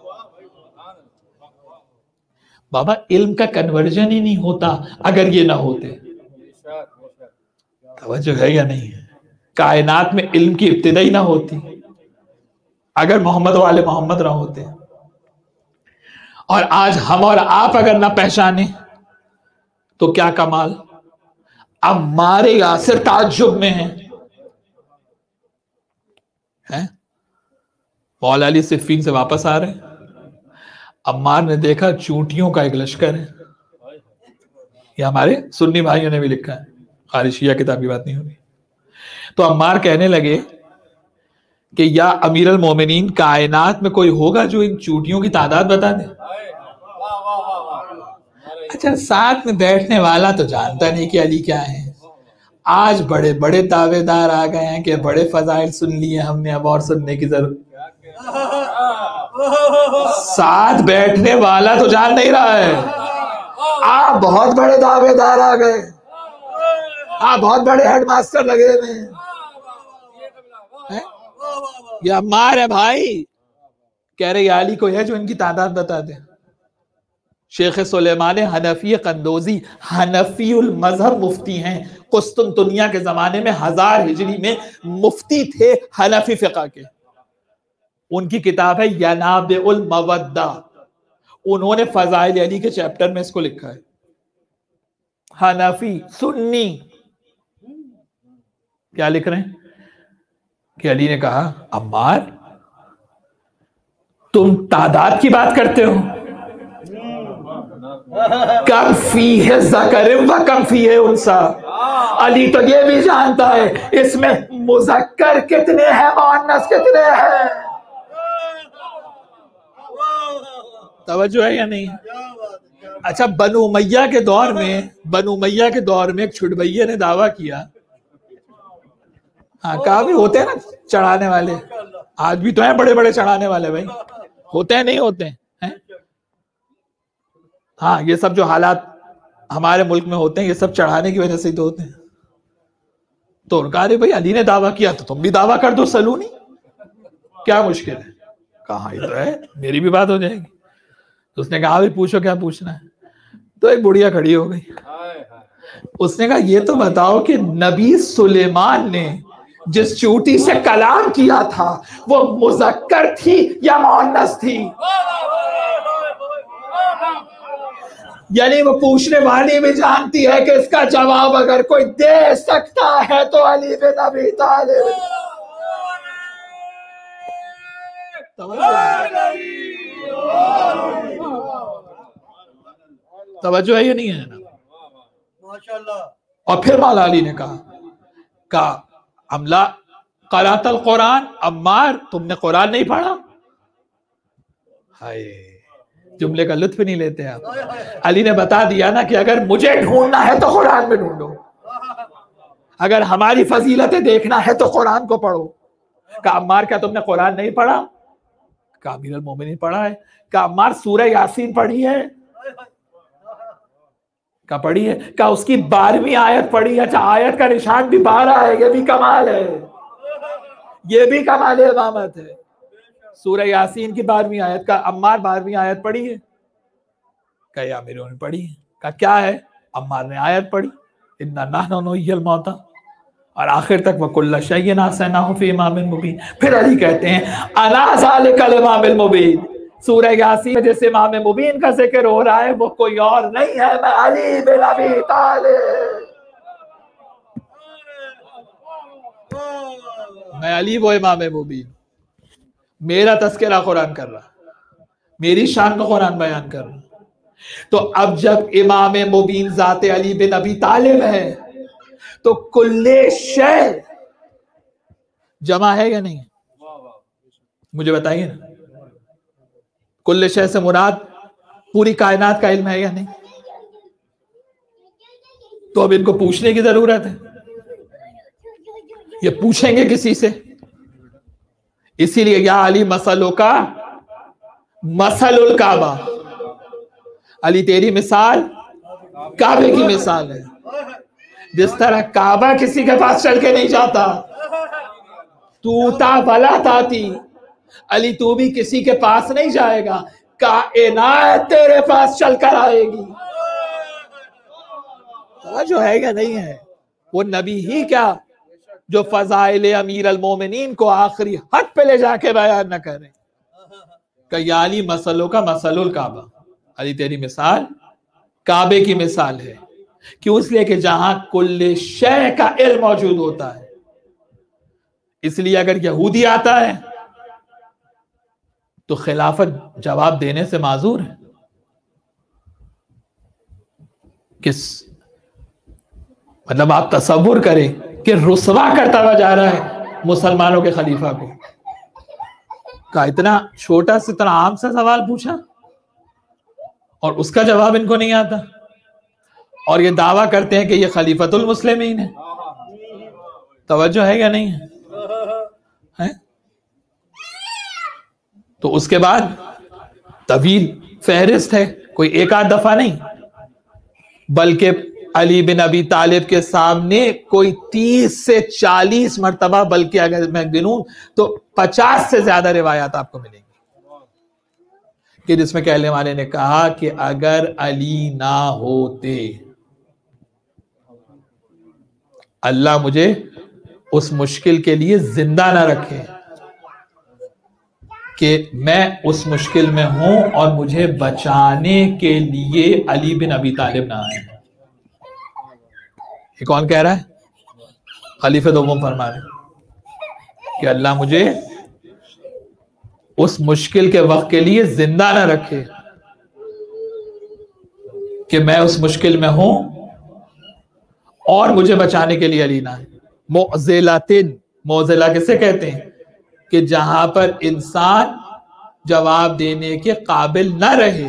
بابا علم کا کنورژن ہی نہیں ہوتا اگر یہ نہ ہوتے۔ توجہ ہے یا نہیں ہے؟ کائنات میں علم کی ابتدا ہی نہ ہوتی اگر محمد و آل محمد نہ ہوتے۔ اور آج ہم اور آپ اگر نہ پہچانے تو کیا کمال۔ اب ہمارے یاسر تعجب میں ہیں۔ مولا علی صفین سے واپس آ رہے ہیں، عمار نے دیکھا چونٹیوں کا ایک لشکر ہے۔ یہ ہمارے سنی بھائیوں نے بھی لکھا ہے، خارج شیعہ کتاب کی بات نہیں ہوگی۔ تو عمار کہنے لگے کہ یا امیر المومنین، کائنات میں کوئی ہوگا جو ان چونٹیوں کی تعداد بتا دے؟ اچھا ساتھ میں بیٹھنے والا تو جانتا نہیں کہ علی کیا ہے۔ آج بڑے بڑے دعوے دار آ گئے ہیں کہ بڑے فضائل سن لیے ہم نے، اب اور سننے کی ضرورت۔ ساتھ بیٹھنے والا تو جان نہیں رہا ہے۔ آپ بہت بڑے دعوے دار آ گئے، آپ بہت بڑے ہیڈ ماسٹر لگے ہوئے ہیں، یہ عمار ہے بھائی. کہہ رہے یا علی کوئی ہے جو ان کی تعداد بتا دے. شیخ سلیمان حنفی قندوزی حنفی المذہب مفتی ہیں. قسطنطنیہ کے زمانے میں 1000 ہجری میں مفتی تھے حنفی فقہ کے. ان کی کتاب ہے ینابع المودہ. انہوں نے فضائل علی کے چیپٹر میں اس کو لکھا ہے. حنفی سنی کیا لکھ رہے ہیں کہ علی نے کہا عمار تم تعداد کی بات کرتے ہو. کم فیہ ذکر و کم فیہ انثی. علی تو یہ بھی جانتا ہے اس میں مذکر کتنے ہیں مؤنث کتنے ہیں. توجہ ہے یا نہیں؟ اچھا بنو امیہ کے دور میں ایک چھٹبئیے نے دعویٰ کیا. ہاں کہا بھی ہوتے ہیں نا چڑھانے والے, آج بھی تو ہیں بڑے بڑے چڑھانے والے بھائی, ہوتے ہیں نہیں ہوتے ہیں. ہاں یہ سب جو حالات ہمارے ملک میں ہوتے ہیں یہ سب چڑھانے کی وجہ سے تو ہوتے ہیں. تو ان کہا رہے بھائی علی نے دعویٰ کیا تو تم بھی دعویٰ کر دو سلونی, کیا مشکل ہے. کہاں یہ تو ہے میری بھی بات ہو جائے گی. تو اس نے کہا بھی پوچھو کیا پوچھنا ہے. تو ایک بڑھیا کھڑی ہو گئی. اس نے کہا یہ تو بتاؤ کہ نبی سلیمان نے جس چوٹی سے کلام کیا تھا وہ مذکر تھی یا مؤنث تھی. یعنی وہ پوچھنے والی بھی جانتی ہے کہ اس کا جواب اگر کوئی دے سکتا ہے تو علی بن ابی طالب. توجہ ہے یہ نہیں ہے نا. اور پھر مولا علی نے کہا عملہ قرأت القرآن. عمار تم نے قرآن نہیں پڑھا. ہائے جملے کا لطف نہیں لیتے آپ. علی نے بتا دیا نا کہ اگر مجھے ڈھونڈنا ہے تو قرآن میں ڈھونڈو, اگر ہماری فضیلتیں دیکھنا ہے تو قرآن کو پڑھو. کہا عمار کیا تم نے قرآن نہیں پڑھا؟ کہا امیر المومنین پڑھا ہے. کہا عمار سورہ یاسین پڑھی ہے؟ کہا پڑھی ہے. کہا اس کی 12ویں آیت پڑھی ہے؟ اچھا آیت کا نشان بھی 12 ہے, یہ بھی کمال ہے, یہ بھی کمال امامت ہے. سورہ یاسین کی 12ویں آیت. کا عمار 12ویں آیت پڑھی ہے؟ کہا یا میرے نے پڑھی ہے. کہا کیا ہے؟ عمار نے آیت پڑھی اِنَّا نَحْنُ نُحْيِي الْمَوْتَىٰ اور آخر تک وَكُلَّ شَيْءٍ أَحْصَيْنَاهُ فِي إِمَامٍ مُبِينٍ. پھر علی کہتے ہیں اَنَا ذَلِكَ الْإِمَامُ الْمُبِينُ. سورہ یاسین میں جس امام مبین کا ذکر ہو رہا ہے وہ کوئی اور نہیں ہے, میں علی بن ابی طالب. میں علی وہ امام مبین, میرا تذکرہ قرآن کر رہا, میری شان کو قرآن بیان کر رہا. تو اب جب امام مبین ذات علی بن ابی طالب ہے تو کل شے جمع ہے یا نہیں؟ مجھے بتائیے نا. کل شے سے مراد پوری کائنات کا علم ہے یا نہیں؟ تو اب ان کو پوچھنے کی ضرورت ہے. یہ پوچھیں گے کسی سے؟ اسی لیے یا علی مسلوں کا مسل الکعبہ. علی تیری مثال کعبے کی مثال ہے. جس طرح کعبہ کسی کے پاس چل کے نہیں جاتا, تو تا ولا تاتی, علی تو بھی کسی کے پاس نہیں جائے گا, کائنات تیرے پاس چل کر آئے گی. جو ہے یا نہیں ہے؟ وہ نبی ہی کیا جو فضائل امیر المومنین کو آخری حد پہ لے جا کے بیان نہ کریں کہ یا علی مسلوں کا مسل الکعبہ. علی تیری مثال کعبے کی مثال ہے. کیوں؟ اس لیے کہ جہاں کل شے کا علم موجود ہوتا ہے. اس لیے اگر یہودی آتا ہے تو خلافت جواب دینے سے معذور ہے. کس مطلب آپ تصور کریں کہ رسوا کرتا ہوا جا رہا ہے مسلمانوں کے خلیفہ کو. کا اتنا چھوٹا سے اتنا عام سا سوال پوچھا اور اس کا جواب ان کو نہیں آتا, اور یہ دعویٰ کرتے ہیں کہ یہ خلیفۃ المسلمین ہے. توجہ ہے یا نہیں ہے؟ تو اس کے بعد طویل فہرست ہے, کوئی ایک آدھ دفعہ نہیں بلکہ علی بن ابی طالب کے سامنے کوئی 30 سے 40 مرتبہ، بلکہ اگر میں گنوں تو 50 سے زیادہ روایات آپ کو ملیں گی کہ جس میں کہنے والے نے کہا کہ اگر علی نہ ہوتے، اللہ مجھے اس مشکل کے لیے زندہ نہ رکھے کہ میں اس مشکل میں ہوں اور مجھے بچانے کے لیے علی بن ابی طالب نہ آئے۔ یہ کون کہہ رہا ہے؟ خلیفہ دوم فرما رہے کہ اللہ مجھے اس مشکل کے وقت کے لیے زندہ نہ رکھے کہ میں اس مشکل میں ہوں اور مجھے بچانے کے لیے علی نہ آئے۔ معضلہ کسے کہتے ہیں؟ کہ جہاں پر انسان جواب دینے کے قابل نہ رہے۔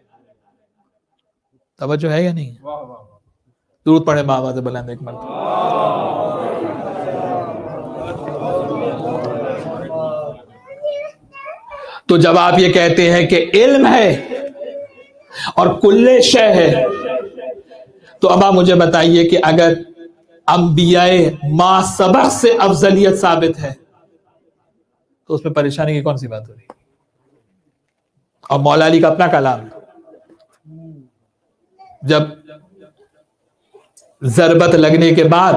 توجہ ہے یا نہیں؟ درود پڑھیں بابا سے بلند ایک مرتبہ۔ تو جب آپ یہ کہتے ہیں کہ علم ہے اور کل شے ہے، تو اب آپ مجھے بتائیے کہ اگر انبیاء ما سبق سے افضلیت ثابت ہے تو اس میں پریشانی کی کون سی بات ہو رہی؟ اور مولا علی کا اپنا کلام ہے، جب ضربت لگنے کے بعد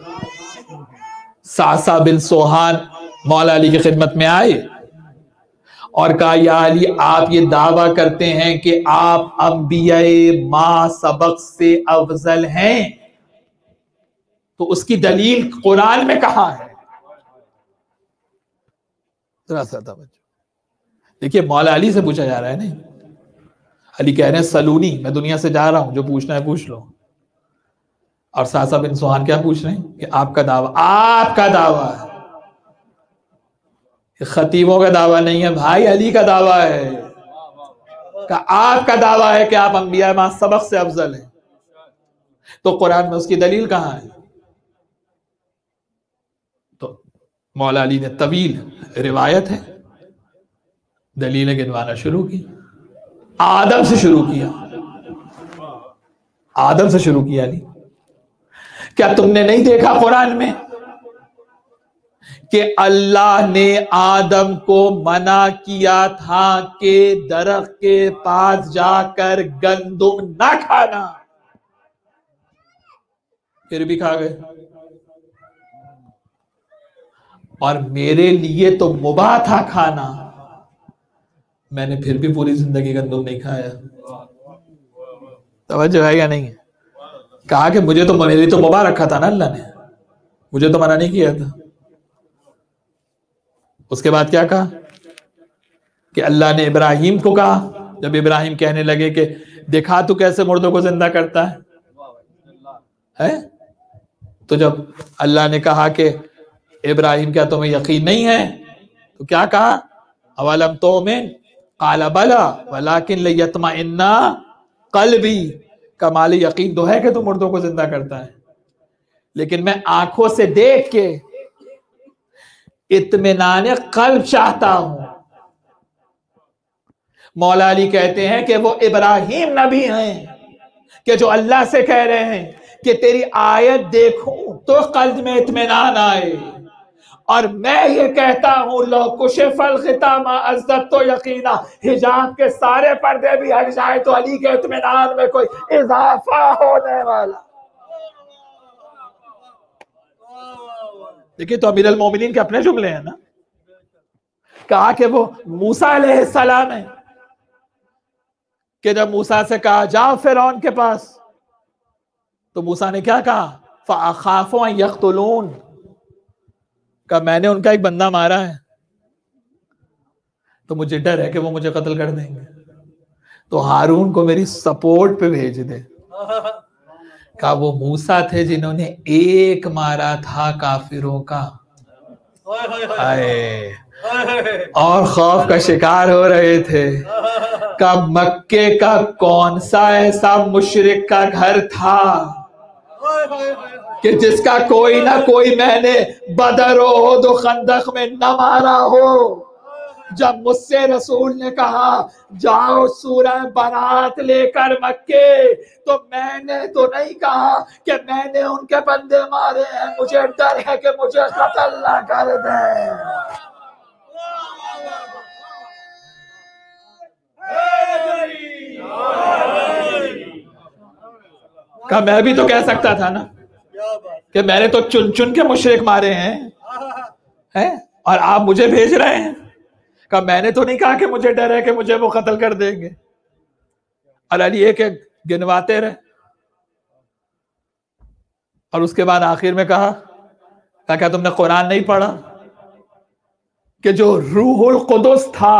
سعصع بن سوہان مولا علی کی خدمت میں آئے اور کہا یا علی، آپ یہ دعویٰ کرتے ہیں کہ آپ انبیاء ما سبق سے افضل ہیں، تو اس کی دلیل قرآن میں کہاں ہے؟ ذرا سا توجہ دیکھیے، مولا علی سے پوچھا جا رہا ہے نہیں، علی کہہ رہے ہیں سلونی، میں دنیا سے جا رہا ہوں، جو پوچھنا ہے پوچھ لو۔ اور سعصع بن سوہان کیا پوچھ رہے ہیں کہ آپ کا دعویٰ ہے، خطیبوں کا دعویٰ نہیں ہے بھائی، علی کا دعویٰ ہے کہ آپ کا دعویٰ ہے کہ آپ انبیاء ما سبق سے افضل ہیں، تو قرآن میں اس کی دلیل کہاں ہے؟ تو مولا علی نے طویل روایت ہے، دلیلیں گنوانا شروع کی، آدم سے شروع کیا علی۔ کیا تم نے نہیں دیکھا قرآن میں کہ اللہ نے آدم کو منع کیا تھا کہ درخت کے پاس جا کر گندم نہ کھانا، پھر بھی کھا گئے؟ اور میرے لیے تو مباح تھا کھانا، میں نے پھر بھی پوری زندگی گندم نہیں کھایا۔ توجہ ہے یا نہیں؟ کہا کہ مجھے تو میری تو مباح رکھا تھا نا اللہ نے، مجھے تو منع نہیں کیا تھا۔ اس کے بعد کیا کہا کہ اللہ نے ابراہیم کو کہا، جب ابراہیم کہنے لگے کہ دیکھا تو کیسے مردوں کو زندہ کرتا ہے، تو جب اللہ نے کہا کہ ابراہیم کیا تمہیں یقین نہیں ہے، تو کیا کہا؟ اولم تؤمن قال بلی ولکن لیطمئن قلبی، کمال یقین تو ہے کہ تم مردوں کو زندہ کرتا ہے، لیکن میں آنکھوں سے دیکھ کے اطمینان قلب چاہتا ہوں۔ مولا علی کہتے ہیں کہ وہ ابراہیم نبی ہیں کہ جو اللہ سے کہہ رہے ہیں کہ تیری آیت دیکھوں تو قلب میں اطمینان آئے، اور میں یہ کہتا ہوں لو کشف الغطاء ما ازددت یقینا، حجاب کے سارے پردے بھی ہٹ جائے تو علی کے اطمینان میں کوئی اضافہ ہونے والا۔ دیکھیں تو امیر المومنین کے اپنے جملے ہیں نا، کہا کہ وہ موسیٰ علیہ السلام ہیں کہ جب موسیٰ سے کہا جاؤ فرعون کے پاس، تو موسیٰ نے کیا کہا؟ فَأَخَافُ أَن يَقْتُلُونَ، کہ میں نے ان کا ایک بندہ مارا ہے تو مجھے ڈر ہے کہ وہ مجھے قتل کر دیں گے، تو ہارون کو میری سپورٹ پہ بھیج دے۔ کہا وہ موسیٰ تھے جنہوں نے ایک مارا تھا کافروں کا، اور خوف کا شکار ہو رہے تھے۔ کہ مکے کا کون سا ایسا مشرک کا گھر تھا کہ جس کا کوئی نہ کوئی میں نے بدر و احد و خندق میں نہ مارا ہو، جب مجھ سے رسول نے کہا جاؤ سورہ برات لے کر مکے، تو میں نے تو نہیں کہا کہ میں نے ان کے بندے مارے ہیں، مجھے ڈر ہے کہ مجھے قتل نہ کر دیں۔ کہ میں بھی تو کہہ سکتا تھا نا کہ میں نے تو چن چن کے مشرک مارے ہیں اور آپ مجھے بھیج رہے ہیں۔ کہ میں نے تو نہیں کہا کہ مجھے ڈر ہے کہ مجھے وہ قتل کر دیں گے۔ اور علی ایک ایک گنواتے رہے، اور اس کے بعد آخر میں کہا کیا تم نے قرآن نہیں پڑھا کہ جو روح القدس تھا،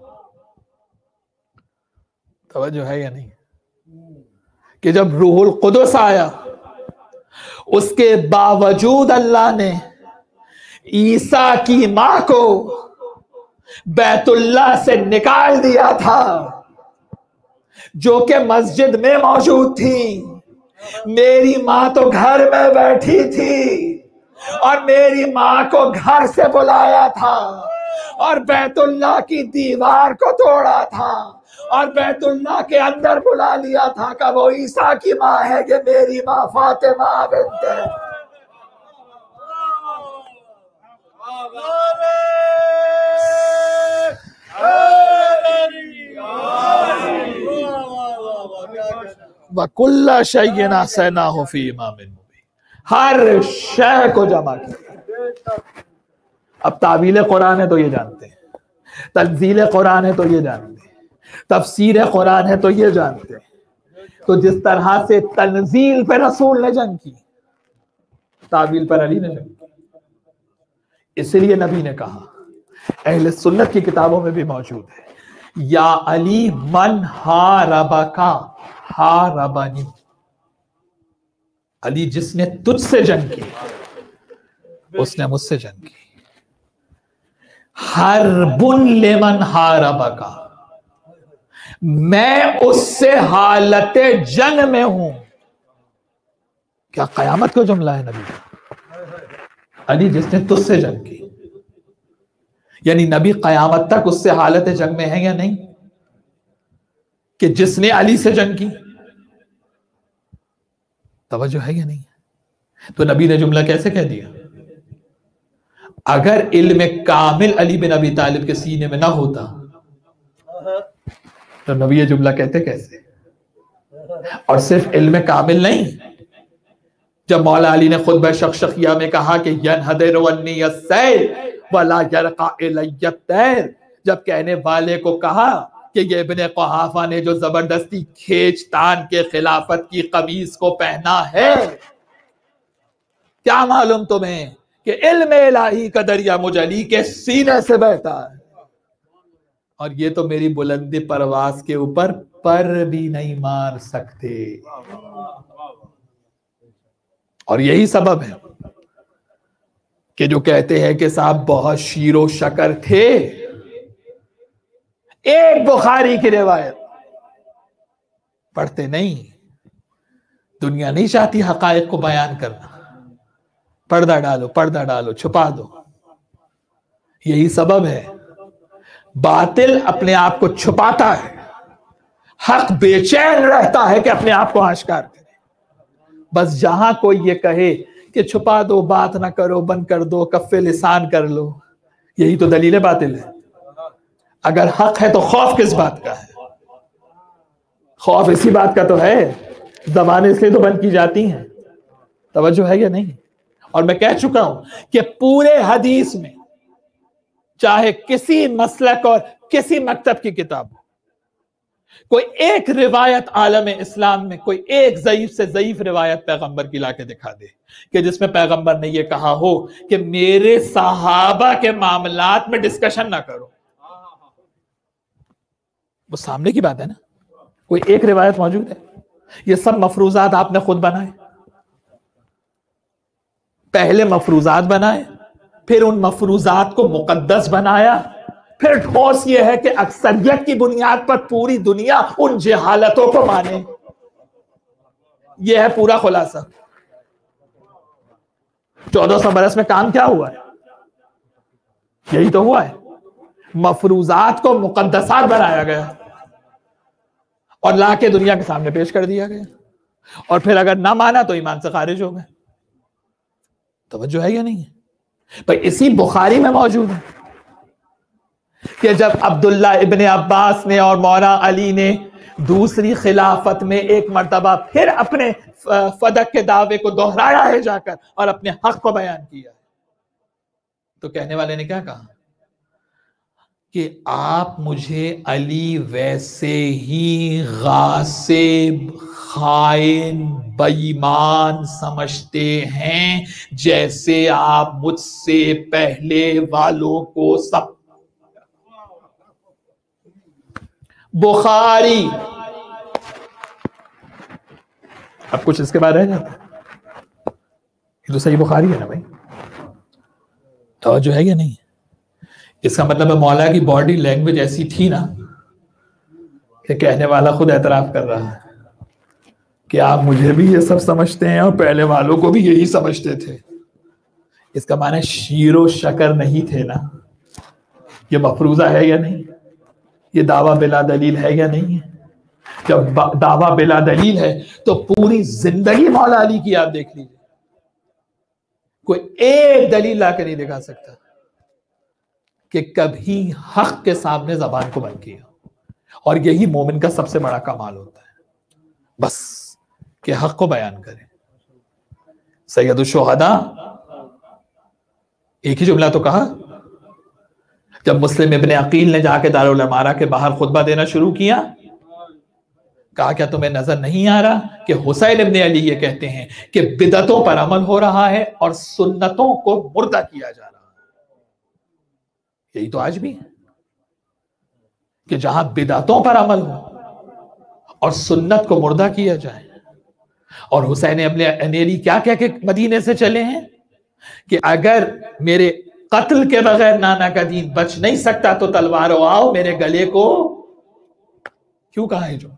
توجہ ہے یا نہیں، کہ جب روح القدس آیا اس کے باوجود اللہ نے عیسیٰ کی ماں کو بیت اللہ سے نکال دیا تھا، جو کہ مسجد میں موجود تھی۔ میری ماں تو گھر میں بیٹھی تھی اور میری ماں کو گھر سے بلایا تھا اور بیت اللہ کی دیوار کو توڑا تھا اور بیت اللہ کے اندر بلا لیا تھا کہ وہ عیسیٰ کی ماں ہے کہ میری ماں فاطمہ بنت ہے۔ وَكُلَّ شَيْءٍ أَحْصَيْنَاهُ فِي إِمَامٍ مُبِينٍ، ہر شے کو جمع کیا۔ اب تعویل قرآن ہے تو یہ جانتے ہیں، تنزیل قرآن ہے تو یہ جانتے ہیں، تفسیر قرآن ہے تو یہ جانتے ہیں۔ تو جس طرح سے تنزیل پہ رسول نے جنگ کی، تعویل پر علی نے جنگ کی۔ اس لیے نبی نے کہا، اہل سنت کی کتابوں میں بھی موجود ہے، یا علی من حاربکا حاربنی، علی جس نے تجھ سے جنگ کی اس نے مجھ سے جنگ کی۔ حرب لمن حاربکا، میں اس سے حالت جنگ میں ہوں۔ کیا قیامت کو جملہ ہے نبی؟ علی جس نے تجھ سے جنگ کی، یعنی نبی قیامت تک اس سے حالت جنگ میں ہے یا نہیں؟ کہ جس نے علی سے جنگ کی، توجہ ہے یا نہیں؟ تو نبی نے جملہ کیسے کہہ دیا؟ اگر علم کامل علی بن ابی طالب کے سینے میں نہ ہوتا تو نبی یہ جملہ کہتے کیسے؟ اور صرف علم کامل نہیں، جب مولا علی نے خطبہ شخشقیہ میں کہا کہ ینحدر عنی السیل ولا یرقع الی الطیر، جب کہنے والے کو کہا کہ یہ ابن قحافہ نے جو زبردستی کھینچ تان کے خلافت کی قمیص کو پہنا ہے، کیا معلوم تمہیں کہ علم الہی کا دریا مجھ علی کے سینے سے بہتا ہے، اور یہ تو میری بلندی پرواز کے اوپر پر بھی نہیں مار سکتے۔ اور یہی سبب ہے کہ جو کہتے ہیں کہ صاحب بہت شیر و شکر تھے، ایک بخاری کی روایت پڑھتے نہیں، دنیا نہیں چاہتی حقائق کو بیان کرنا، پردہ ڈالو چھپا دو۔ یہی سبب ہے باطل اپنے آپ کو چھپاتا ہے، حق بے چین رہتا ہے کہ اپنے آپ کو آشکار کرے۔ بس جہاں کوئی یہ کہے کہ چھپا دو، بات نہ کرو، بند کر دو، کف لسان کر لو، یہی تو دلیل باطل ہے۔ اگر حق ہے تو خوف کس بات کا ہے؟ خوف اسی بات کا تو ہے، زبانیں اس لیے تو بند کی جاتی ہیں۔ توجہ ہے یا نہیں؟ اور میں کہہ چکا ہوں کہ پورے حدیث میں چاہے کسی مسلک اور کسی مکتب کی کتاب ہو، کوئی ایک روایت عالم اسلام میں کوئی ایک ضعیف سے ضعیف روایت پیغمبر کی لا کے دکھا دے کہ جس میں پیغمبر نے یہ کہا ہو کہ میرے صحابہ کے معاملات میں ڈسکشن نہ کرو۔ وہ سامنے کی بات ہے نا، کوئی ایک روایت موجود ہے؟ یہ سب مفروضات آپ نے خود بنائے، پہلے مفروضات بنائے، پھر ان مفروضات کو مقدس بنایا، پھر ٹھوس یہ ہے کہ اکثریت کی بنیاد پر پوری دنیا ان جہالتوں کو مانے۔ یہ ہے پورا خلاصہ۔ 1400 برس میں کام کیا ہوا ہے؟ یہی تو ہوا ہے۔ مفروضات کو مقدسات بنایا گیا اور لا کے دنیا کے سامنے پیش کر دیا گیا، اور پھر اگر نہ مانا تو ایمان سے خارج ہو گئے. توجہ ہے یا نہیں ہے؟ بھائی اسی بخاری میں موجود ہے کہ جب عبداللہ ابن عباس نے اور مولا علی نے دوسری خلافت میں ایک مرتبہ پھر اپنے فدق کے دعوے کو دہرایا ہے جا کر اور اپنے حق کو بیان کیا، تو کہنے والے نے کیا کہا کہ آپ مجھے علی ویسے ہی غاصب، خائن، بے ایمان سمجھتے ہیں جیسے آپ مجھ سے پہلے والوں کو سب. بخاری. اب کچھ اس کے بعد رہ جاتا ہے؟ یہ تو صحیح بخاری ہے نا بھائی. توجہ ہے یا نہیں؟ اس کا مطلب ہے مولا کی باڈی لینگویج ایسی تھی نا کہ کہنے والا خود اعتراف کر رہا ہے کہ آپ مجھے بھی یہ سب سمجھتے ہیں اور پہلے والوں کو بھی یہی سمجھتے تھے. اس کا معنی شیر و شکر نہیں تھے نا. یہ مفروضہ ہے یا نہیں؟ یہ دعویٰ بلا دلیل ہے یا نہیں ہے؟ جب دعویٰ بلا دلیل ہے تو پوری زندگی مولا علی کی آپ دیکھ لیجیے، کوئی ایک دلیل لا کے نہیں دکھا سکتا کہ کبھی حق کے سامنے زبان کو بند کیا. اور یہی مومن کا سب سے بڑا کمال ہوتا ہے، بس کہ حق کو بیان کرے. سید الشہداء ایک ہی جملہ تو کہا جب مسلم ابن عقیل نے جا کے دارالعمارہ کے باہر خطبہ دینا شروع کیا، کہا کیا تمہیں نظر نہیں آ رہا کہ حسین ابن علی یہ کہتے ہیں کہ بدعتوں پر عمل ہو رہا ہے اور سنتوں کو مردہ کیا جا رہا ہے. یہی تو آج بھی ہے کہ جہاں بدعتوں پر عمل ہو اور سنت کو مردہ کیا جائے. اور حسین ابن علی کیا کہہ کے مدینے سے چلے ہیں کہ اگر میرے قتل کے بغیر نانا کا دین بچ نہیں سکتا تو تلواروں آؤ میرے گلے کو. کیوں کہا ہے جو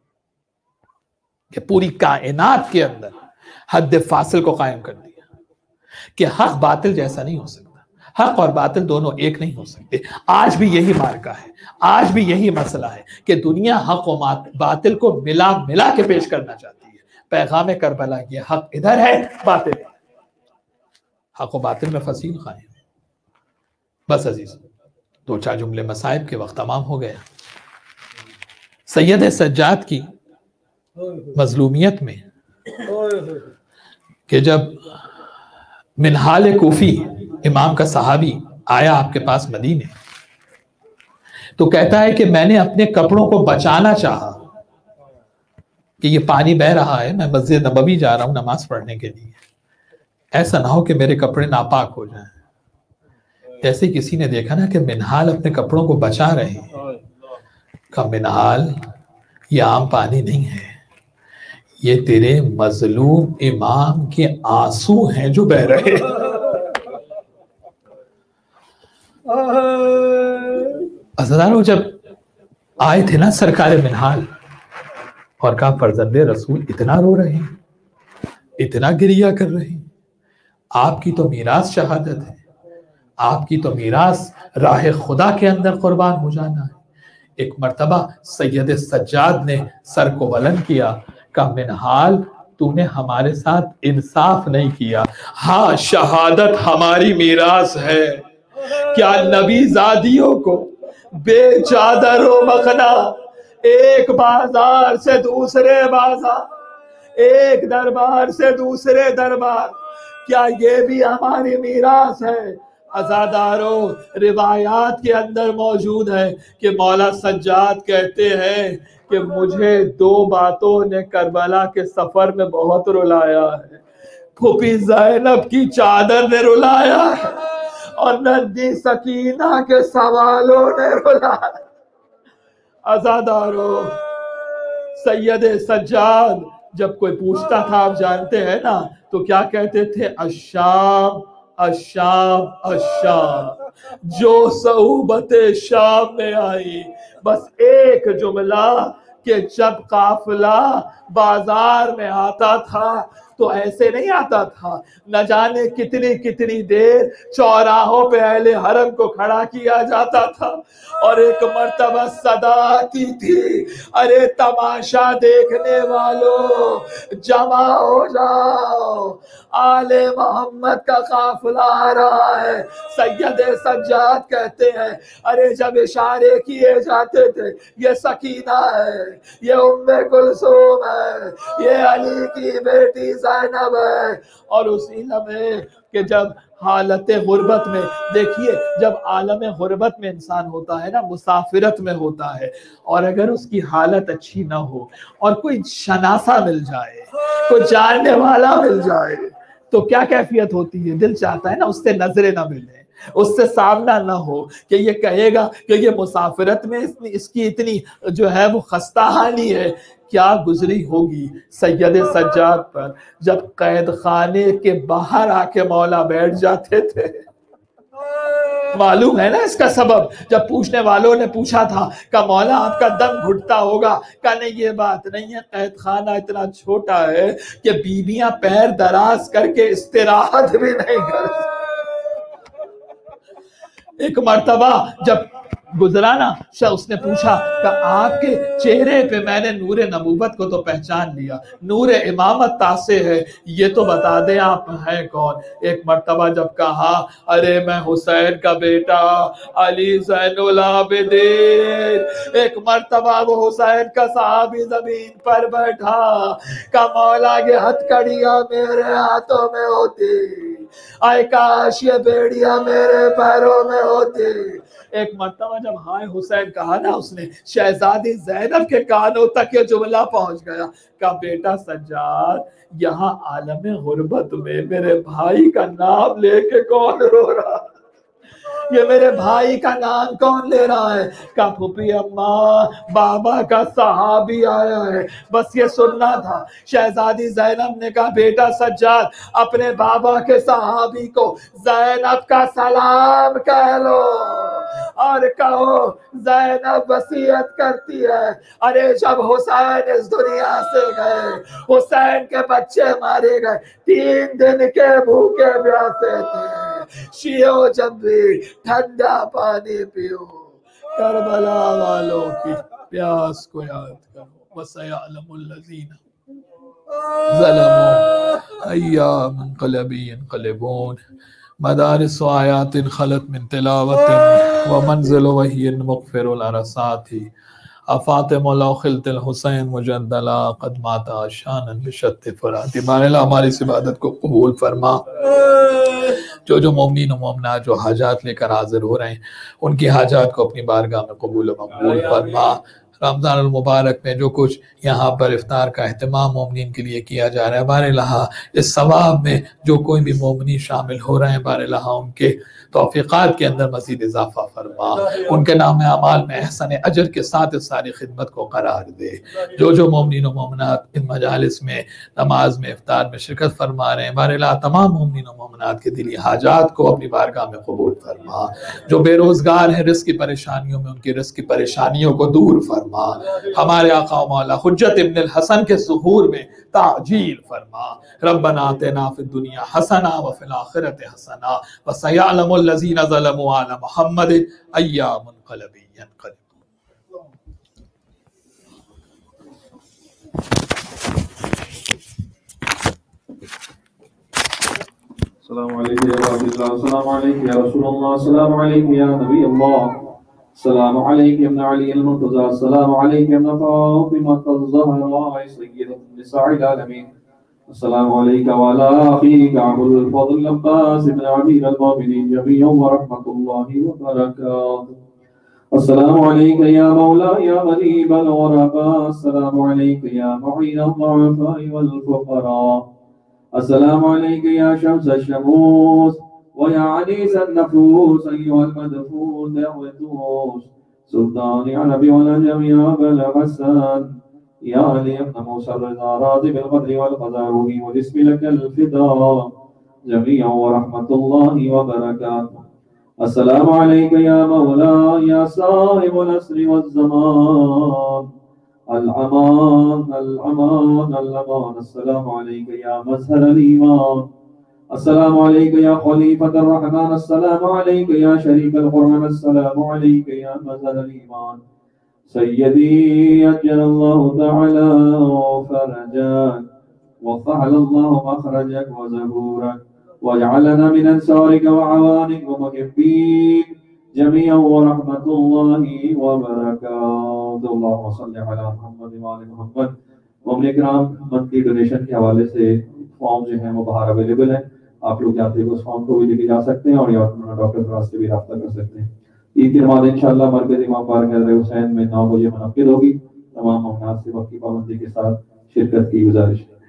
کہ پوری کائنات کے اندر حد فاصل کو قائم کر دیا کہ حق باطل جیسا نہیں ہو سکتا. حق اور باطل دونوں ایک نہیں ہو سکتے. آج بھی یہی مارکا ہے، آج بھی یہی مسئلہ ہے کہ دنیا حق و باطل کو ملا کے پیش کرنا چاہتی ہے. پیغام کربلا یہ حق ادھر ہے، باطل ہے. حق و باطل میں فصیل قائم. بس عزیز دو چار جملے مصائب کے وقت تمام ہو گیا. سید سجاد کی مظلومیت میں کہ جب منہال کوفی امام کا صحابی آیا آپ کے پاس مدینے، تو کہتا ہے کہ میں نے اپنے کپڑوں کو بچانا چاہا کہ یہ پانی بہ رہا ہے، میں مسجد نبوی جا رہا ہوں نماز پڑھنے کے لیے، ایسا نہ ہو کہ میرے کپڑے ناپاک ہو جائیں. جیسے کسی نے دیکھا نا کہ منہال اپنے کپڑوں کو بچا رہے ہیں، کہا منہال یہ عام پانی نہیں ہے، یہ تیرے مظلوم امام کے آنسو ہیں جو بہ رہے ہیں. عزیزانو جب آئے تھے نا سرکار منہال اور کہا فرزند رسول اتنا رو رہے ہیں، اتنا گریہ کر رہے ہیں، آپ کی تو میراث شہادت ہے، آپ کی تو میراث راہ خدا کے اندر قربان ہو جانا ہے. ایک مرتبہ سید سجاد نے سر کو بلند کیا، کہا منہال تو نے ہمارے ساتھ انصاف نہیں کیا. ہاں شہادت ہماری میراث ہے. کیا نبی زادیوں کو بے چادر و مخنا ایک بازار سے دوسرے بازار، ایک دربار سے دوسرے دربار، کیا یہ بھی ہماری میراث ہے؟ عزاداروں روایات کے اندر موجود ہے کہ مولا سجاد کہتے ہیں کہ مجھے دو باتوں نے کربلا کے سفر میں بہت رلایا ہے. پھوپھی زینب کی چادر نے رلایا ہے اور نندی سکینہ کے سوالوں نے رلایا. عزاداروں سید سجاد جب کوئی پوچھتا تھا آپ جانتے ہیں نا تو کیا کہتے تھے؟ الشام الشام الشام. جو صعوبت شام میں آئی بس ایک جملہ کہ جب قافلہ بازار میں آتا تھا تو ایسے نہیں آتا تھا، نہ جانے کتنی کتنی دیر چوراہوں پہ اہل حرم کو کھڑا کیا جاتا تھا، اور ایک مرتبہ صدا آتی تھی، ارے تماشا دیکھنے والوں جمع ہو جاؤ، آل محمد کا قافلہ آ رہا ہے۔ سید سجاد کہتے ہیں ارے جب اشارے کیے جاتے تھے یہ سکینہ ہے، یہ ام کلثوم ہے، یہ علی کی بیٹی زینب ہے، اور اسی لمحے کہ جب حالت غربت میں، دیکھیے جب عالم غربت میں انسان ہوتا ہے نا، مسافرت میں ہوتا ہے، اور اگر اس کی حالت اچھی نہ ہو اور کوئی شناسہ مل جائے، کوئی جاننے والا مل جائے، تو کیا کیفیت ہوتی ہے؟ دل چاہتا ہے نا اس سے نظریں نہ ملیں، اس سے سامنا نہ ہو، کہ یہ کہے گا کہ یہ مسافرت میں اس کی اتنی جو ہے وہ خستہ حالی ہے، کیا گزری ہوگی سید سجاد پر جب قید خانے کے باہر آ کے مولا بیٹھ جاتے تھے۔ معلوم ہے نا اس کا سبب، جب پوچھنے والوں نے پوچھا تھا کہ مولا آپ کا دم گھٹتا ہوگا، کہا نہیں یہ بات نہیں ہے، قید خانہ اتنا چھوٹا ہے کہ بیویاں پیر دراز کر کے استراحت بھی نہیں کر سکتی۔ ایک مرتبہ جب گزرا نا، اس نے پوچھا کہ آپ کے چہرے پہ میں نے نور نبوت کو تو پہچان لیا، نور امامت تاسے ہے، یہ تو بتا دیں آپ ہیں کون؟ ایک مرتبہ جب کہا ارے میں حسین کا بیٹا علی زین العابدین، ایک مرتبہ وہ حسین کا صحابی زمین پر بیٹھا کہ مولا یہ ہتھ کڑیاں میرے ہاتھوں میں ہوتی، آئے کاش یہ بیڑیاں میرے پیروں میں ہوتی۔ ایک مرتبہ جب ہائے حسین کہا نا اس نے، شہزادی زینب کے کانوں تک یہ جملہ پہنچ گیا کہ بیٹا سجاد یہاں عالم غربت میں میرے بھائی کا نام لے کے کون رو رہا ہے؟ یہ میرے بھائی کا نام کون لے رہا ہے؟ کہ پھوپھی اماں بابا کا صحابی آیا ہے، بس یہ سننا تھا۔ شہزادی زینب نے کہا بیٹا سجاد اپنے بابا کے صحابی کو زینب کا سلام کہہ لو، اور کہو زینب وصیت کرتی ہے ارے جب حسین اس دنیا سے گئے، حسین کے بچے مارے گئے، 3 دن کے بھوکے پیاسے تھے، شیعو جب بھی ٹھنڈا پانی پیو، کربلا والوں کی پیاس کو یاد کرو، وَسَيَعْلَمُ الَّذِينَ ظَلَمُوا أَيَّ مُنقَلَبٍ يَنقَلِبُونَ مدارس آیات خلت من تلاوت ومنزل وحی مغفر العرصات افاطم لو خلت الحسین مجدلا قد ماتا شانا بشت فرات۔ بارے ہماری اس عبادت کو قبول فرما، جو مومنین و مومنات جو حاجات لے کر حاضر ہو رہے ہیں ان کی حاجات کو اپنی بارگاہ میں قبول و مقبول فرما۔ رمضان المبارک میں جو کچھ یہاں پر افطار کا اہتمام مومنین کے لیے کیا جا رہا ہے، بار الہا اس ثواب میں جو کوئی بھی مومنین شامل ہو رہے ہیں، بار الہا ان کے توفیقات کے اندر مزید اضافہ فرما، ان کے نام اعمال میں احسن اجر کے ساتھ اس ساری خدمت کو قرار دے۔ جو مومنین و مومنات ان مجالس میں نماز میں افطار میں شرکت فرما رہے ہیں، بار الہا تمام مومنین و مومنات کے دلی حاجات کو اپنی بارگاہ میں قبول فرما۔ جو بے روزگار ہیں رزق کی پریشانیوں میں ان کی رزق کی پریشانیوں کو دور فرما۔ ہمارے آقا و مولا حجت ابن الحسن کے ظہور میں تعجیل فرما۔ ربنا آتنا فی الدنیا حسنہ وفی الآخرۃ حسنہ وسیعلم الذین ظلموا علی محمد ای منقلب ینقلبون۔ السلام علیکم یا رب اللہ، السلام علیکم یا رسول اللہ، السلام علیکم یا نبی اللہ، السلام علیکم ابن علی المرتضی، السلام علیکم ابن فاطمہ الزہراء سیدۃ النساء العالمین، السلام علیکم وعلی اخیک ابو الفضل عباس ابن امیر المؤمنین جميعا ورحمۃ اللہ وبرکاتہ۔ السلام علیکم یا مولا یا غریب الغرباء، السلام علیکم یا معین الضعفاء والفقراء، السلام علیکم یا شمس الشموس ويا عنيس النفوس أيها المدفون دعوتوس سلطان عربي والعجم يا أبا الحسن يا علي ابن موسى الرضا راضي بالقدر والقضاء روحي والاسم لك الفداء جميعا ورحمة الله وبركاته۔ السلام عليك يا مولاي يا صاحب العصر والزمان، الأمان الأمان الأمان. السلام عليك يا مظهر الإيمان، السلام عليك يا خليفة الرحمن، السلام عليك يا شريك القرآن، السلام عليك يا مظهر الإيمان. سيدي أجل الله تعالى فرجك وفعل الله مخرجك وزبورك، واجعلنا من أنصارك وعوانك ومحبين جميعا ورحمة الله وبركاته. اللهم صل على محمد وعلى محمد. ممن کرام منتھلی ڈونیشن کے حوالے سے فارم جو ہیں وہ باہر اویلیبل ہیں، آپ لوگ جاتے ہوئے اس فارم کو بھی لے کے جا سکتے ہیں اور یا ڈاکٹر فراز سے بھی رابطہ کر سکتے ہیں. عید کی نماز انشاءاللہ مرکز امام بارگاہ حضرت حسین میں 9 بجے منعقد ہوگی. تمام ممنوعات سے وقت کی پابندی کے ساتھ شرکت کی گزارش ہے.